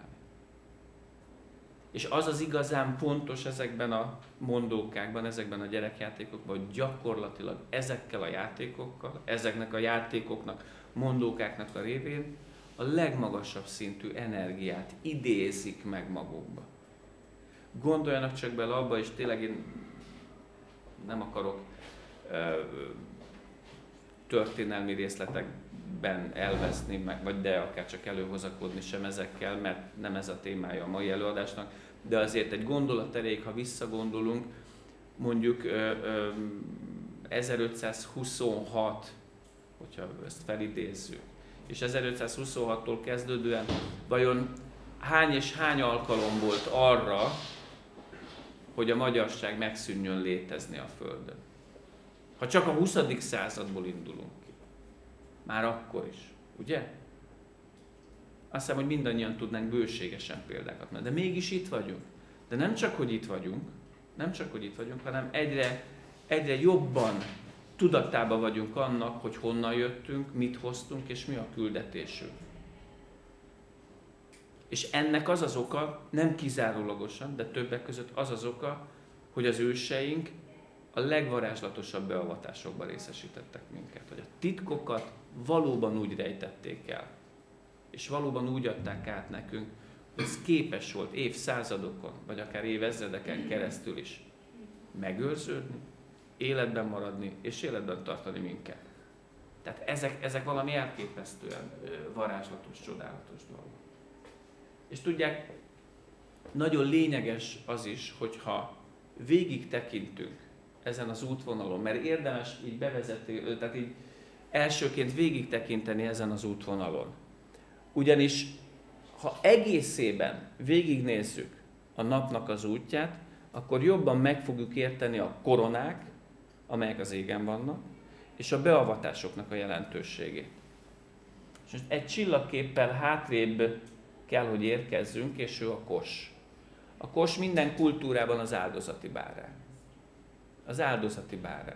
És az az igazán fontos ezekben a mondókákban, ezekben a gyerekjátékokban, hogy gyakorlatilag ezekkel a játékokkal, ezeknek a játékoknak, mondókáknak a révén a legmagasabb szintű energiát idézik meg magukba. Gondoljanak csak bele abba, és tényleg én nem akarok ö, történelmi részletekben elveszni, meg, vagy de akár csak előhozakodni sem ezekkel, mert nem ez a témája a mai előadásnak, de azért egy gondolat erejéig, ha visszagondolunk, mondjuk ö, ö, ezerötszázhuszonhat, hogyha ezt felidézzük, és ezerötszázhuszonhattól kezdődően vajon hány és hány alkalom volt arra, hogy a magyarság megszűnjön létezni a Földön? Ha csak a huszadik századból indulunk ki. Már akkor is, ugye? Azt hiszem, hogy mindannyian tudnánk bőségesen példákat mondani, de mégis itt vagyunk. De nem csak, hogy itt vagyunk, nem csak, hogy itt vagyunk, hanem egyre, egyre jobban tudatában vagyunk annak, hogy honnan jöttünk, mit hoztunk, és mi a küldetésünk. És ennek az az oka, nem kizárólagosan, de többek között az az oka, hogy az őseink a legvarázslatosabb beavatásokban részesítettek minket. Hogy a titkokat valóban úgy rejtették el, és valóban úgy adták át nekünk, hogy ez képes volt évszázadokon, vagy akár évezredeken keresztül is megőrződni, életben maradni, és életben tartani minket. Tehát ezek, ezek valami elképesztően varázslatos, csodálatos dolgok. És tudják, nagyon lényeges az is, hogyha végig tekintünk ezen az útvonalon, mert érdemes így bevezetni, tehát így elsőként végig tekinteni ezen az útvonalon. Ugyanis, ha egészében végignézzük a napnak az útját, akkor jobban meg fogjuk érteni a koronák, amelyek az égen vannak, és a beavatásoknak a jelentőségét. És most egy csillagképpel hátrébb kell, hogy érkezzünk, és ő a kos. A kos minden kultúrában az áldozati bárány. Az áldozati bárány.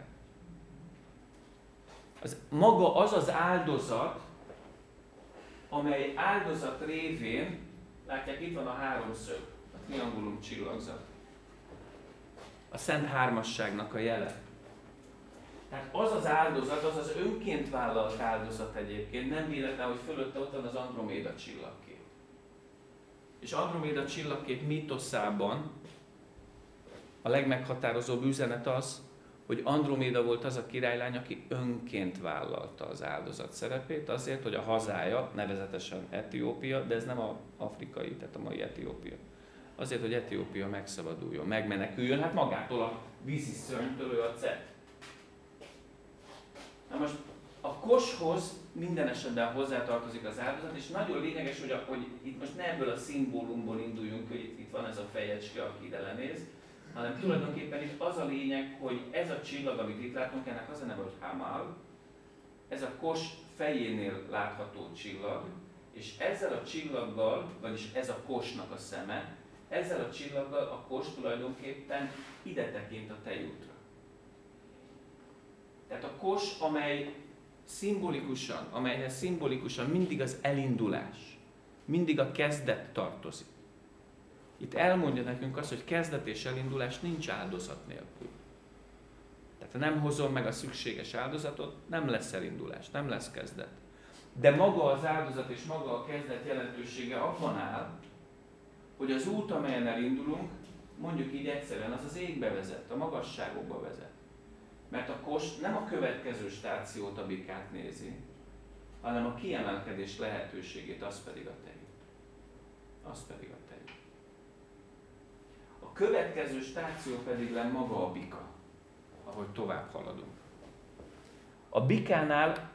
Az, maga az az áldozat, amely áldozat révén, látják, itt van a háromszög, a triangulum csillagzat. A Szent Hármasságnak a jele. Tehát az az áldozat, az az önként vállalt áldozat egyébként, nem véletlen, hogy fölötte ott van az Androméda csillagkép. És Androméda csillagkép mítoszában a legmeghatározóbb üzenet az, hogy Androméda volt az a királylány, aki önként vállalta az áldozat szerepét, azért, hogy a hazája, nevezetesen Etiópia, de ez nem az afrikai, tehát a mai Etiópia, azért, hogy Etiópia megszabaduljon, megmeneküljön, hát magától a vízi szörnytől ő a Cet. Na most a koshoz minden esetben hozzátartozik az áldozat, és nagyon lényeges, hogy, a, hogy itt most ne ebből a szimbólumból induljunk, hogy itt, itt van ez a fejecske, aki ide lenéz, hanem tulajdonképpen itt az a lényeg, hogy ez a csillag, amit itt látunk, ennek az a neve, hogy Hamal, ez a kos fejénél látható csillag, és ezzel a csillaggal, vagyis ez a kosnak a szeme, ezzel a csillaggal a kos tulajdonképpen ide tekint a tejútra. Tehát a kos, amely szimbolikusan, amelyhez szimbolikusan mindig az elindulás, mindig a kezdet tartozik. Itt elmondja nekünk azt, hogy kezdet és elindulás nincs áldozat nélkül. Tehát ha nem hozom meg a szükséges áldozatot, nem lesz elindulás, nem lesz kezdet. De maga az áldozat és maga a kezdet jelentősége abban áll, hogy az út, amelyen elindulunk, mondjuk így egyszerűen, az az égbe vezet, a magasságokba vezet. Mert a kos nem a következő stációt, a bikát nézi, hanem a kiemelkedés lehetőségét, az pedig a tejút. Az pedig a tejút. A következő stáció pedig lenne maga a bika, ahogy tovább haladunk. A bikánál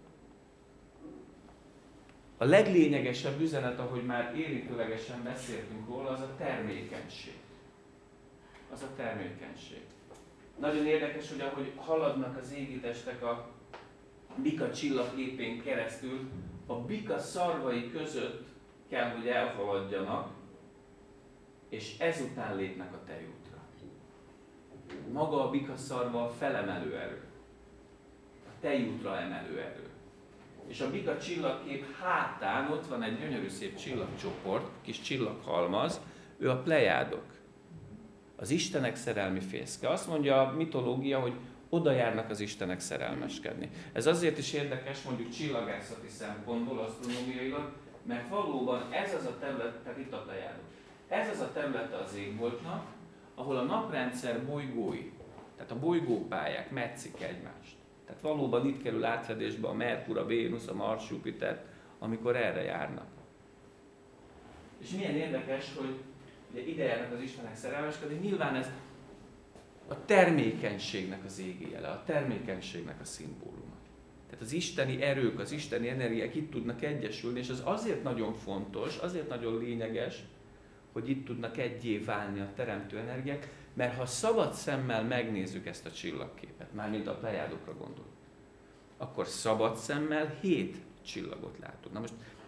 a leglényegesebb üzenet, ahogy már érintőlegesen beszéltünk róla, az a termékenység. Az a termékenység. Nagyon érdekes, hogy ahogy haladnak az égi testek a bika csillagképén keresztül, a bika szarvai között kell, hogy elhaladjanak, és ezután lépnek a tejútra. Maga a bika szarva a felemelő erő, a tejútra emelő erő. És a bika csillagkép hátán ott van egy gyönyörű szép csillagcsoport, kis csillaghalmaz, ő a plejádok. Az istenek szerelmi fészke. Azt mondja a mitológia, hogy oda járnak az istenek szerelmeskedni. Ez azért is érdekes, mondjuk csillagászati szempontból, asztronómiailag, mert valóban ez az a terület, tehát itt a plejádok, ez az a területe az égboltnak, ahol a naprendszer bolygói, tehát a bolygópályák metszik egymást. Tehát valóban itt kerül átfedésbe a Merkur, a Vénusz, a Mars, Jupiter, amikor erre járnak. És milyen érdekes, hogy ugye ide járnak az istenek szerelmeskedni, nyilván ez a termékenységnek az égi jele, a termékenységnek a szimbóluma. Tehát az isteni erők, az isteni energiák itt tudnak egyesülni, és az azért nagyon fontos, azért nagyon lényeges, hogy itt tudnak egyé válni a teremtő energiák, mert ha szabad szemmel megnézzük ezt a csillagképet, mármint a plejádokra gondolunk, akkor szabad szemmel hét csillagot látunk. Na most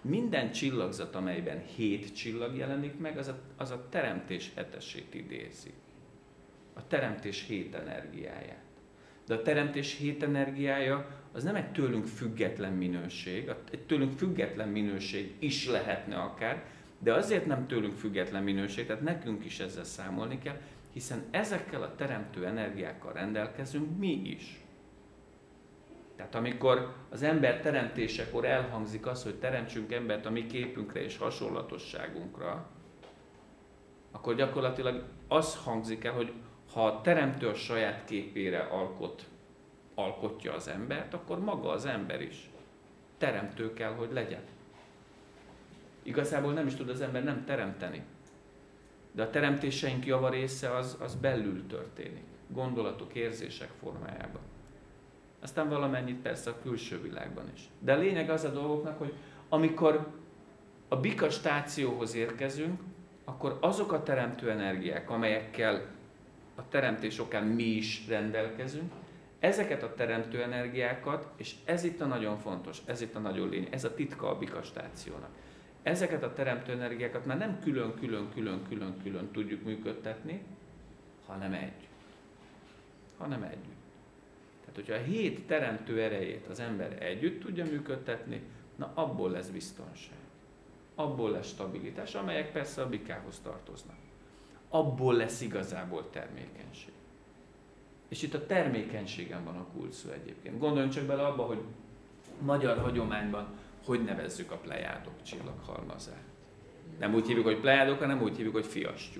Minden csillagzat, amelyben hét csillag jelenik meg, az a, az a teremtés hetesét idézi. A teremtés hét energiáját. De a teremtés hét energiája az nem egy tőlünk független minőség, egy tőlünk független minőség is lehetne akár, de azért nem tőlünk független minőség, tehát nekünk is ezzel számolni kell, hiszen ezekkel a teremtő energiákkal rendelkezünk mi is. Tehát amikor az ember teremtésekor elhangzik az, hogy teremtsünk embert a mi képünkre és hasonlatosságunkra, akkor gyakorlatilag az hangzik el, hogy ha a teremtő a saját képére alkot, alkotja az embert, akkor maga az ember is teremtő kell, hogy legyen. Igazából nem is tud az ember nem teremteni. De a teremtéseink javarésze az, az belül történik. Gondolatok, érzések formájában. Aztán valamennyit persze a külső világban is. De a lényeg az a dolgoknak, hogy amikor a bika stációhoz érkezünk, akkor azok a teremtő energiák, amelyekkel a teremtés okán mi is rendelkezünk, ezeket a teremtő energiákat, és ez itt a nagyon fontos, ez itt a nagyon lényeg, ez a titka a bika stációnak. Ezeket a teremtő energiákat már nem külön-külön-külön-külön-külön tudjuk működtetni, hanem együtt. Hanem együtt. Tehát, hogyha a hét teremtő erejét az ember együtt tudja működtetni, na abból lesz biztonság. Abból lesz stabilitás, amelyek persze a bikához tartoznak. Abból lesz igazából termékenység. És itt a termékenységen van a kulcs szó egyébként. Gondoljunk csak bele abba, hogy magyar hagyományban hogy nevezzük a plejádok csillaghalmazát. Nem úgy hívjuk, hogy plejádok, hanem úgy hívjuk, hogy fiastyúk.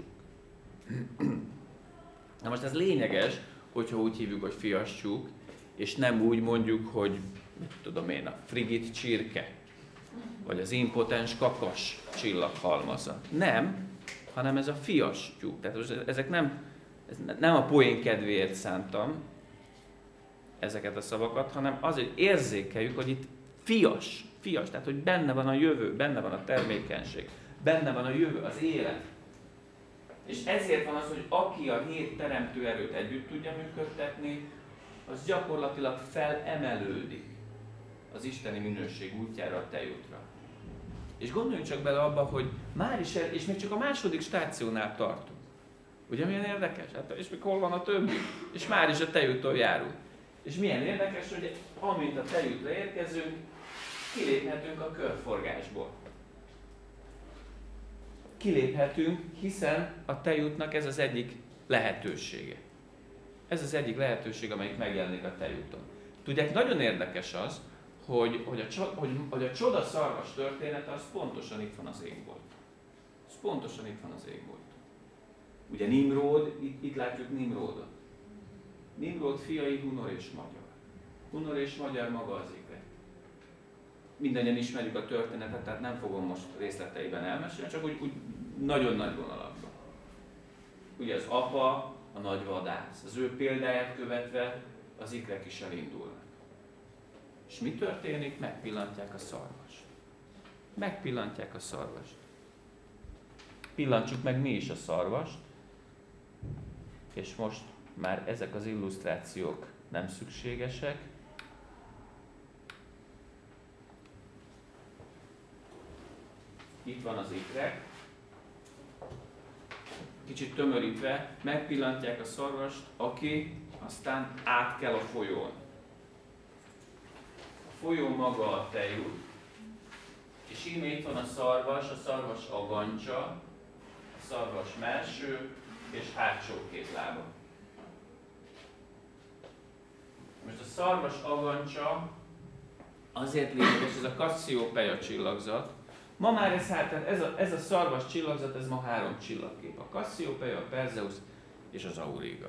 Na most ez lényeges, hogyha úgy hívjuk, hogy fiastyúk, és nem úgy mondjuk, hogy mit tudom én, a frigid csirke, vagy az impotens kakas csillaghalmazat. Nem, hanem ez a fiastyú. Tehát ezek nem, ez nem a poén kedvéért szántam ezeket a szavakat, hanem azért érzékeljük, hogy itt fias, fias, tehát hogy benne van a jövő, benne van a termékenység, benne van a jövő, az élet. És ezért van az, hogy aki a hét teremtő erőt együtt tudja működtetni, az gyakorlatilag felemelődik az isteni minőség útjára, a tejútra. És gondoljunk csak bele abba, hogy már is, el, és még csak a második stációnál tartunk. Ugye milyen érdekes? Hát, és még hol van a többi? És már is a tejúton járunk. És milyen érdekes, hogy amint a tejútra érkezünk, kiléphetünk a körforgásból. Kiléphetünk, hiszen a tejútnak ez az egyik lehetősége. Ez az egyik lehetőség, amelyik megjelenik a tejúton. Tudják, nagyon érdekes az, hogy, hogy, a, hogy, hogy a csoda szarvas története az pontosan itt van az égbolt. Ez pontosan itt van az égbolt. Ugye Nimród, itt, itt látjuk Nimródot. Nimród fiai Hunor és Magyar. Hunor és Magyar maga az ikret. Mindannyian ismerjük a történetet, tehát nem fogom most részleteiben elmesélni, csak úgy, úgy nagyon nagy vonalakban. Ugye az apa, a nagy vadász. Az ő példáját követve az ikrek is elindulnak. És mi történik? Megpillantják a szarvast. Megpillantják a szarvast. Pillantsuk meg mi is a szarvast, és most már ezek az illusztrációk nem szükségesek. Itt van az ikrek. Kicsit tömörítve, megpillantják a szarvast, aki aztán átkel a folyón. A folyó maga a tejút, és íme itt van a szarvas, a szarvas agancsa, a szarvas mellső és hátsó két lába. Most a szarvas agancsa azért lényeges, ez a Kassziópeia csillagzat. Ma már ez, hát, ez, a, ez a szarvas csillagzat, ez ma három csillagkép. A Kassziópeia, a Perseus és az Auriga.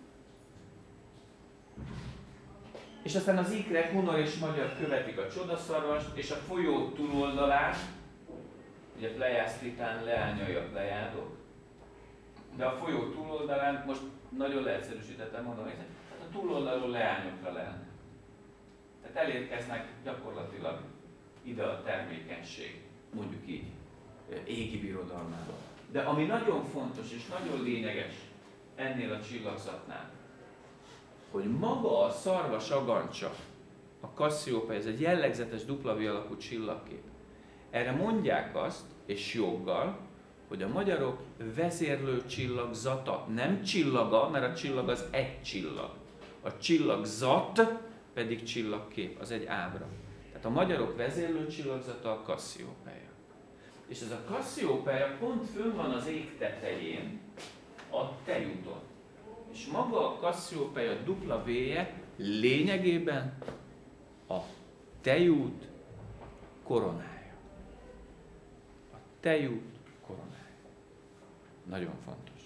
És aztán az ikrek, Hunor és Magyar követik a csodaszarvast, és a folyó túloldalán, ugye Plejász, Titán, leányai a plejádok, de a folyó túloldalán, most nagyon leegyszerűsítettem mondom, hogy a túloldalról leányokra lelnek. Tehát elérkeznek gyakorlatilag ide a termékenység, mondjuk így, égi birodalmába. De ami nagyon fontos és nagyon lényeges ennél a csillagzatnál, hogy maga a szarvas agancsa, a Kassziópeia, ez egy jellegzetes dupla V alakú csillagkép. Erre mondják azt, és joggal, hogy a magyarok vezérlő csillagzata, nem csillaga, mert a csillag az egy csillag. A csillagzat pedig csillagkép, az egy ábra. Tehát a magyarok vezérlő csillagzata a Kassziópeia. És ez a Kassziópeia pont fönn van az ég tetején, a tejúton. És maga a Kassziópeia dupla V-je lényegében a tejút koronája. A tejút koronája. Nagyon fontos.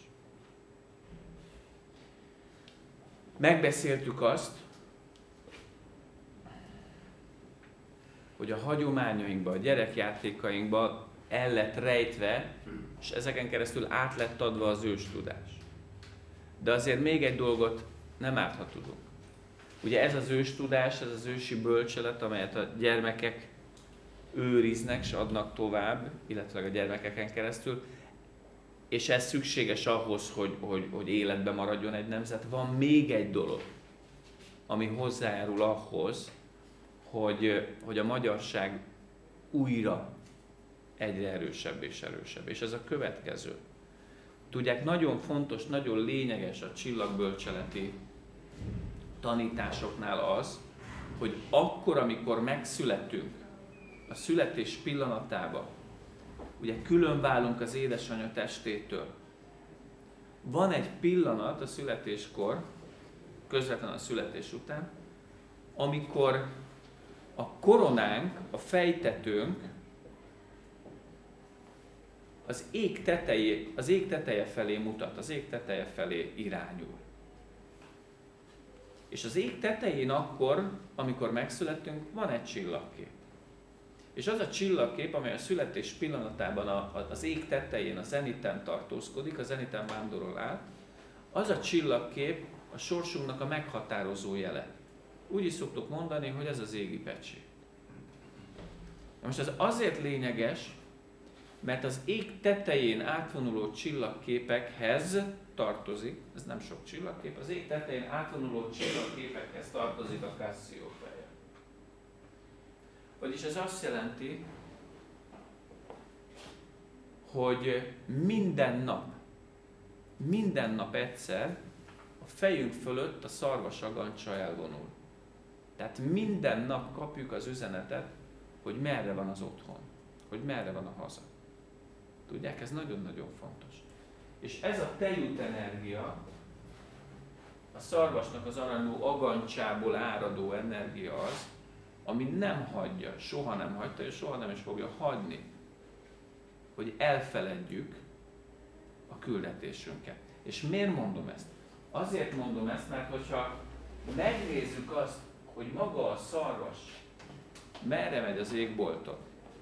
Megbeszéltük azt, hogy a hagyományainkba, a gyerekjátékainkba el lett rejtve, és ezeken keresztül át lett adva az őstudás. De azért még egy dolgot nem árt, ha tudunk. Ugye ez az őstudás, ez az ősi bölcselet, amelyet a gyermekek őriznek és adnak tovább, illetve a gyermekeken keresztül, és ez szükséges ahhoz, hogy, hogy, hogy életben maradjon egy nemzet. Van még egy dolog, ami hozzájárul ahhoz, hogy, hogy a magyarság újra egyre erősebb és erősebb. És ez a következő. Tudják, nagyon fontos, nagyon lényeges a csillagbölcseleti tanításoknál az, hogy akkor, amikor megszületünk, a születés pillanatában, ugye külön válunk az édesanyja testétől. Van egy pillanat a születéskor, közvetlenül a születés után, amikor a koronánk, a fejtetőnk az ég, tetejé, az ég teteje felé mutat, az ég teteje felé irányul. És az ég tetején akkor, amikor megszületünk, van egy csillagkép. És az a csillagkép, amely a születés pillanatában a, a, az ég tetején, a zeniten tartózkodik, a zeniten vándorol át, az a csillagkép a sorsunknak a meghatározó jele. Úgy is szoktuk mondani, hogy ez az égi pecsét. Most ez azért lényeges, mert az ég tetején átvonuló csillagképekhez tartozik, ez nem sok csillagkép, az ég tetején átvonuló csillagképekhez tartozik a Kassziópeia. Vagyis ez azt jelenti, hogy minden nap, minden nap egyszer a fejünk fölött a szarvas agancsa elvonul. Tehát minden nap kapjuk az üzenetet, hogy merre van az otthon, hogy merre van a haza. Tudják, ez nagyon-nagyon fontos. És ez a tejút energia, a szarvasnak az aranyú agancsából áradó energia az, ami nem hagyja, soha nem hagyta, és soha nem is fogja hagyni, hogy elfeledjük a küldetésünket. És miért mondom ezt? Azért mondom ezt, mert hogyha megnézzük azt, hogy maga a szarvas merre megy az égbolton,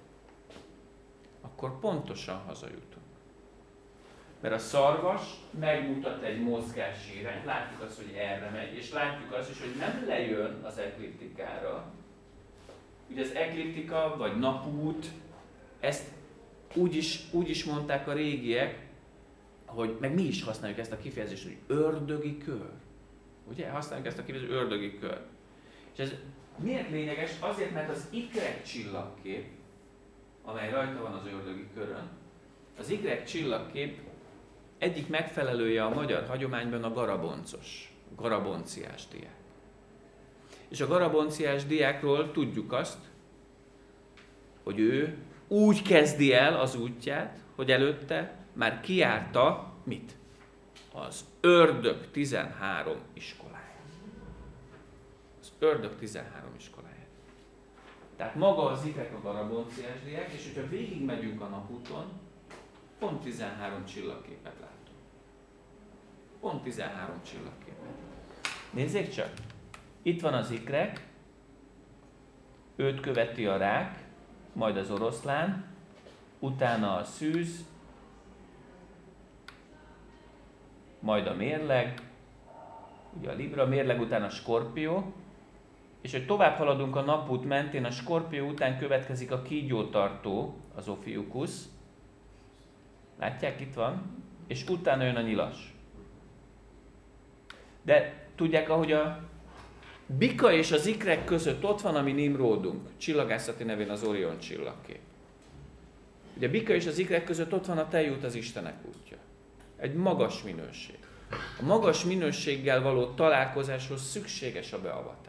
akkor pontosan hazajutunk. Mert a szarvas megmutat egy mozgási irányt, látjuk azt, hogy erre megy, és látjuk azt is, hogy nem lejön az ekliptikára. Ugye az ekliptika, vagy napút, ezt úgy is, úgy is mondták a régiek, hogy meg mi is használjuk ezt a kifejezést, hogy ördögi kör. Ugye? Használjuk ezt a kifejezést, hogy ördögi kör. És ez miért lényeges? Azért, mert az ikrek csillagkép, amely rajta van az ördögi körön, az ikrek csillagkép egyik megfelelője a magyar hagyományban a garaboncos, garabonciás diák. És a garabonciás diákról tudjuk azt, hogy ő úgy kezdi el az útját, hogy előtte már kijárta mit? Az ördög tizenhárom iskoláját. Az ördög tizenhárom iskoláját. Tehát maga az ikrek a garabonciás diák, és hogyha végigmegyünk a napúton, pont tizenhárom csillagképet látunk. Pont tizenhárom csillagképet. Nézzék csak! Itt van az ikrek, őt követi a rák, majd az oroszlán, utána a szűz, majd a mérleg, ugye a libra, mérleg után a skorpió, és hogy tovább haladunk a napút mentén, a skorpió után következik a kígyótartó, az Ophiuchus. Látják, itt van? És utána jön a nyilas. De tudják, ahogy a bika és az ikrek között ott van a mi Nimrodunk, csillagászati nevén az Orion csillagkép. Ugye a bika és az ikrek között ott van a tejút, az Istenek útja. Egy magas minőség. A magas minőséggel való találkozáshoz szükséges a beavatás.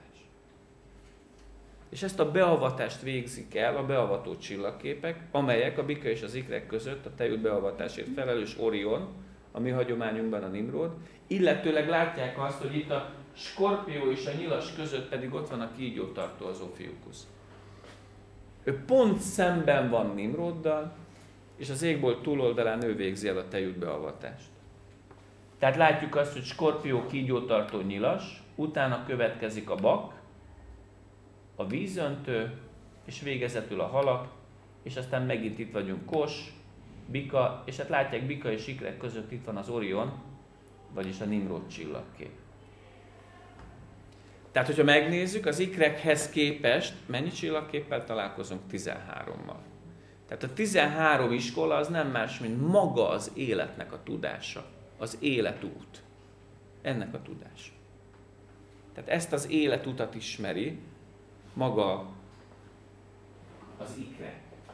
És ezt a beavatást végzik el a beavató csillagképek, amelyek a bika és az ikrek között a tejút beavatásért felelős Orion, a mi hagyományunkban a Nimrod, illetőleg látják azt, hogy itt a Skorpió és a Nyilas között pedig ott van a kígyótartó, az Ophiuchus. Ő pont szemben van Nimroddal, és az égbolt túloldalán ő végzi el a tejút beavatást. Tehát látjuk azt, hogy Skorpió, kígyótartó, Nyilas, utána következik a bak, a vízöntő, és végezetül a halak, és aztán megint itt vagyunk Kos, bika, és hát látják, bika és ikrek között itt van az Orion, vagyis a Nimrod csillagkép. Tehát, hogyha megnézzük, az ikrekhez képest mennyi csillagképpel találkozunk? tizenhárommal. Tehát a tizenhárom iskola az nem más, mint maga az életnek a tudása, az életút. Ennek a tudása. Tehát ezt az életutat ismeri maga az ikrek.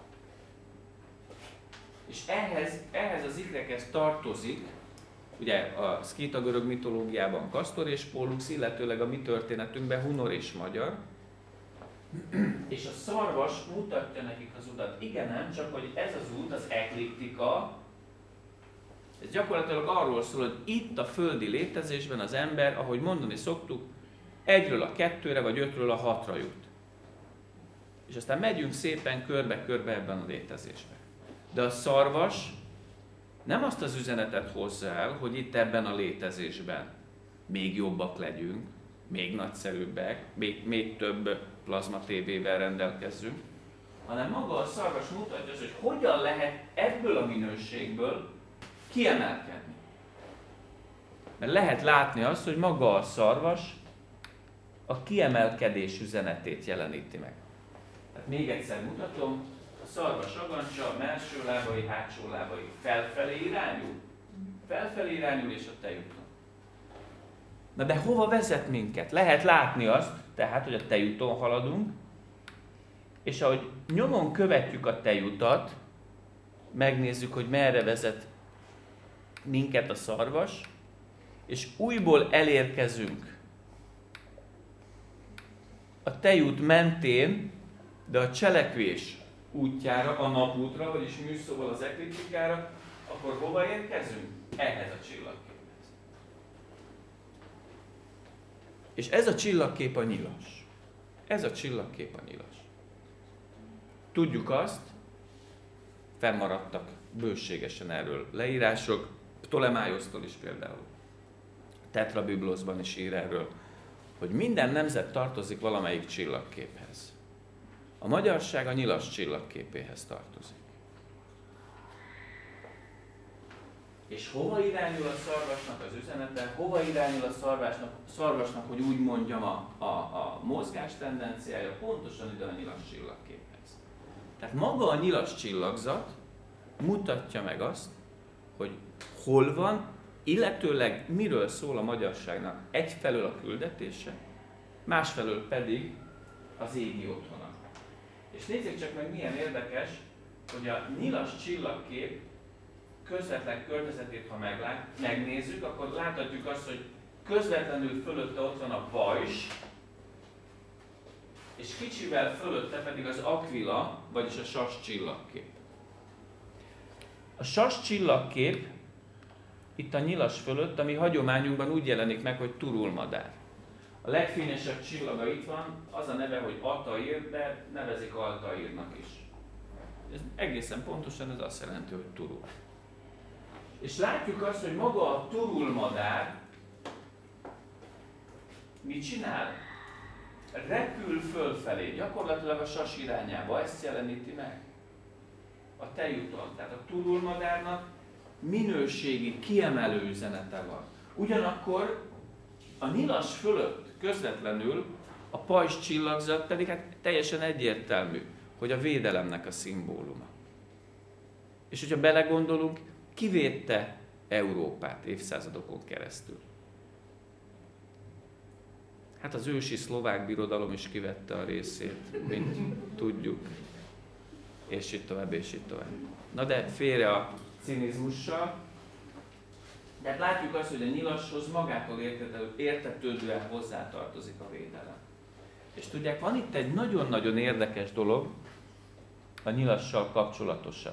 És ehhez, ehhez az ikrekhez tartozik, ugye a szkíta görög mitológiában Kasztor és Pollux, illetőleg a mi történetünkben Hunor és Magyar. És a szarvas mutatja nekik az utat. Igen, nem csak, hogy ez az út, az ekliptika, ez gyakorlatilag arról szól, hogy itt a földi létezésben az ember, ahogy mondani szoktuk, egyről a kettőre, vagy ötről a hatra jut. És aztán megyünk szépen körbe-körbe ebben a létezésben. De a szarvas nem azt az üzenetet hozza el, hogy itt ebben a létezésben még jobbak legyünk, még nagyszerűbbek, még, még több plazma tévével rendelkezzünk, hanem maga a szarvas mutatja azt, hogy hogyan lehet ebből a minőségből kiemelkedni. Mert lehet látni azt, hogy maga a szarvas a kiemelkedés üzenetét jeleníti meg. Tehát még egyszer mutatom, a szarvas agancsa, a mellső lábai, hátsó lábai felfelé irányul. Felfelé irányul és a tejúton. Na de hova vezet minket? Lehet látni azt, tehát, hogy a tejúton haladunk, és ahogy nyomon követjük a tejutat, megnézzük, hogy merre vezet minket a szarvas, és újból elérkezünk a tejút mentén, de a cselekvés útjára, a napútra, vagyis műszóval az ekliptikára, akkor hova érkezünk? Ehhez a csillagképhez. És ez a csillagkép a Nyilas. Ez a csillagkép a Nyilas. Tudjuk azt, fennmaradtak bőségesen erről leírások, Ptolemaiostól is például, Tetrabibloszban is ír erről, hogy minden nemzet tartozik valamelyik csillagképhez. A magyarság a Nyilas csillagképéhez tartozik. És hova irányul a szarvasnak az üzenete? Hova irányul a szarvasnak, szarvasnak hogy úgy mondjam, a, a, a mozgás tendenciája? Pontosan ide a Nyilas csillagképhez. Tehát maga a Nyilas csillagzat mutatja meg azt, hogy hol van, illetőleg miről szól a magyarságnak egyfelől a küldetése, másfelől pedig az égi otthona. És nézzék csak meg, milyen érdekes, hogy a Nyilas csillagkép közvetlen környezetét, ha meglát, megnézzük, akkor láthatjuk azt, hogy közvetlenül fölötte ott van a pajzs, és kicsivel fölötte pedig az Aquila, vagyis a sas csillagkép. A sas csillagkép itt a Nyilas fölött, ami hagyományunkban úgy jelenik meg, hogy turulmadár. A legfényesebb csillaga itt van, az a neve, hogy Altair, de nevezik Altairnak is. Ez egészen pontosan ez azt jelenti, hogy turul. És látjuk azt, hogy maga a turulmadár mit csinál? Repül fölfelé, gyakorlatilag a sas irányába, ezt jeleníti meg a tejúton. Tehát a turulmadárnak minőségi, kiemelő üzenete van. Ugyanakkor a Nyilas fölött közvetlenül a pajzs csillagzat pedig hát teljesen egyértelmű, hogy a védelemnek a szimbóluma. És hogyha belegondolunk, ki védte Európát évszázadokon keresztül? Hát az ősi szlovák birodalom is kivette a részét, mint tudjuk. és így tovább, és így tovább. Na de félre a cinizmussal. Tehát látjuk azt, hogy a nyilashoz magától értetődően hozzátartozik a védelem. És tudják, van itt egy nagyon-nagyon érdekes dolog a nyilassal kapcsolatosan.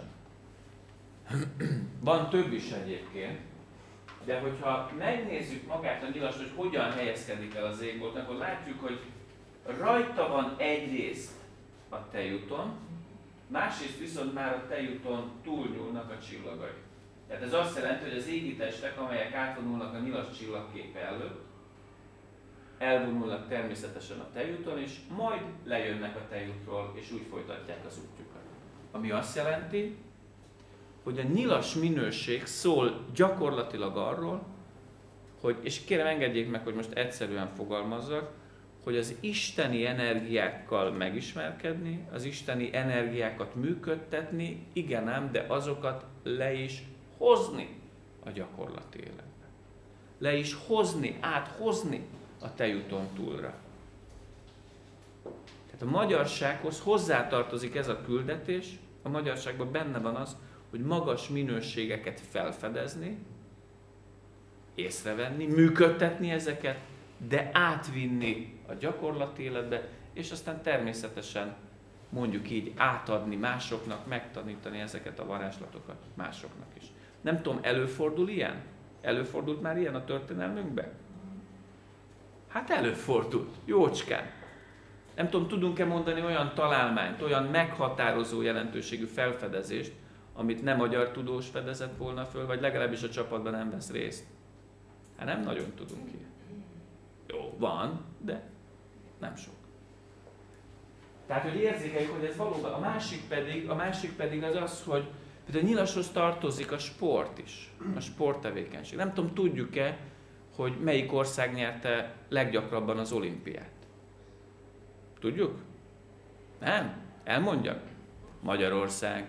Van több is egyébként, de hogyha megnézzük magát a nyilast, hogy hogyan helyezkedik el az égbolt, akkor látjuk, hogy rajta van egyrészt a tejúton, másrészt viszont már a tejúton túlnyúlnak a csillagai. Tehát ez azt jelenti, hogy az égi testek, amelyek átvonulnak a nyilas csillagképe előtt, elvonulnak természetesen a tejúton, és majd lejönnek a tejútról, és úgy folytatják az útjukat. Ami azt jelenti, hogy a nyilas minőség szól gyakorlatilag arról, hogy, és kérem engedjék meg, hogy most egyszerűen fogalmazzak, hogy az isteni energiákkal megismerkedni, az isteni energiákat működtetni, igen ám, de azokat le is hozni a gyakorlati életbe. Le is hozni, áthozni a tejúton túlra. Tehát a magyarsághoz hozzátartozik ez a küldetés, a magyarságban benne van az, hogy magas minőségeket felfedezni, észrevenni, működtetni ezeket, de átvinni a gyakorlati életbe, és aztán természetesen mondjuk így átadni másoknak, megtanítani ezeket a varázslatokat másoknak is. Nem tudom, előfordul ilyen? Előfordult már ilyen a történelmünkben? Hát előfordult, jócskán. Nem tudom, tudunk-e mondani olyan találmányt, olyan meghatározó jelentőségű felfedezést, amit nem magyar tudós fedezett volna föl, vagy legalábbis a csapatban nem vesz részt. Hát nem nagyon tudunk ilyen. Jó, van, de nem sok. Tehát, hogy érzékeljük, hogy ez valóban, a másik pedig, a másik pedig az az, hogy a nyilashoz tartozik a sport is, a sporttevékenység. Nem tudom, tudjuk-e, hogy melyik ország nyerte leggyakrabban az olimpiát? Tudjuk? Nem? Elmondjak? Magyarország.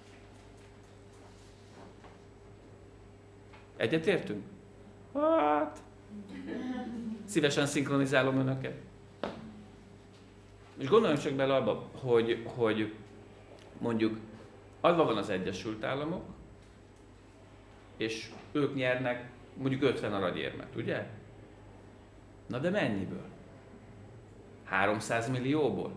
Egyetértünk? Hát... Szívesen szinkronizálom önöket. És gondoljunk csak bele abba, hogy, hogy mondjuk adva van az Egyesült Államok, és ők nyernek mondjuk ötven aranyérmet, ugye? Na de mennyiből? háromszáz millióból?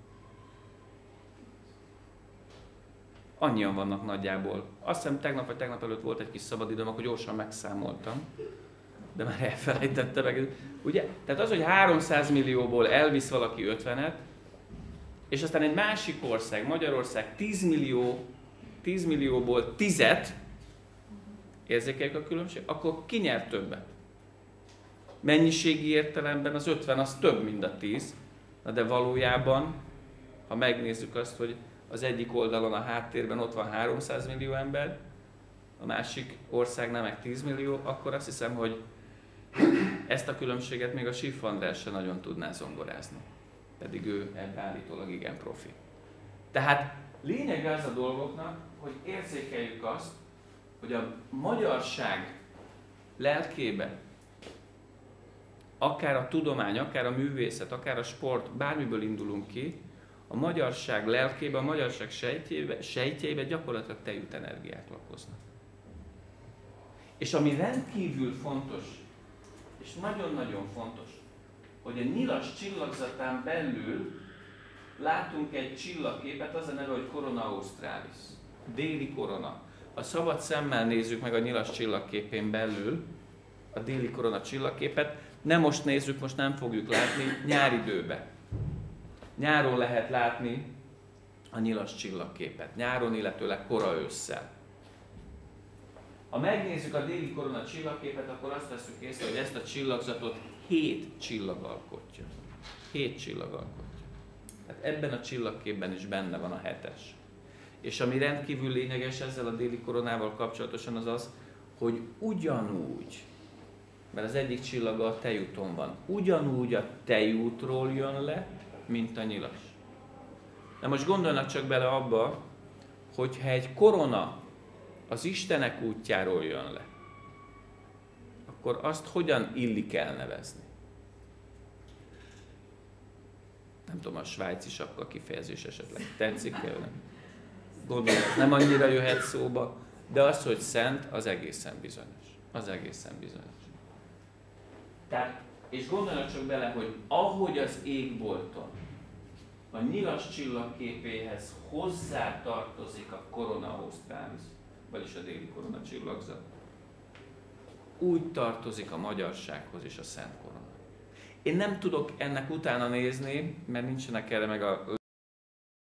Annyian vannak nagyjából. Azt hiszem tegnap vagy tegnap előtt volt egy kis szabadidőm, akkor gyorsan megszámoltam. De már elfelejtettem meg. Ugye? Tehát az, hogy háromszáz millióból elvisz valaki ötvenet, és aztán egy másik ország, Magyarország tíz millió, tíz millióból tízet, érzékeljük a különbség, akkor ki nyer többet? Mennyiségi értelemben az ötven az több, mint a tíz, de valójában, ha megnézzük azt, hogy az egyik oldalon a háttérben ott van háromszáz millió ember, a másik országnál meg tíz millió, akkor azt hiszem, hogy ezt a különbséget még a Schiff András se nagyon tudná zongorázni. Pedig ő ebben állítólag igen profi. Tehát lényeg az a dolgoknak, hogy érzékeljük azt, hogy a magyarság lelkébe, akár a tudomány, akár a művészet, akár a sport, bármiből indulunk ki, a magyarság lelkébe, a magyarság sejtjébe, sejtjébe gyakorlatilag tejút energiák lakoznak. És ami rendkívül fontos, és nagyon-nagyon fontos, hogy a nyilas csillagzatán belül látunk egy csillagképet, az a neve, hogy Corona Australis, déli korona. Ha szabad szemmel nézzük meg a nyilas csillagképén belül a déli korona csillagképet, nem most nézzük, most nem fogjuk látni, nyáridőben. Nyáron lehet látni a nyilas csillagképet, nyáron, illetőleg kora ősszel. Ha megnézzük a déli korona csillagképet, akkor azt veszük észre, hogy ezt a csillagzatot hét csillag alkotja. Hét csillag alkotja. Tehát ebben a csillagképben is benne van a hetes. És ami rendkívül lényeges ezzel a déli koronával kapcsolatosan az az, hogy ugyanúgy, mert az egyik csillaga a tejúton van, ugyanúgy a tejútról jön le, mint a nyilas. De most gondolnak csak bele abba, hogyha egy korona az Istenek útjáról jön le, akkor azt hogyan illik elnevezni? Nem tudom, a svájci sapka kifejezés esetleg tetszik-e önnek? gondolom, nem annyira jöhet szóba, de az, hogy szent, az egészen bizonyos. Az egészen bizonyos. Tehát, és gondoljanak csak bele, hogy ahogy az égbolton a nyilas csillagképéhez hozzá tartozik a Corona Australis, vagyis a déli korona csillagzat, úgy tartozik a magyarsághoz is a Szent Korona. Én nem tudok ennek utána nézni, mert nincsenek erre meg a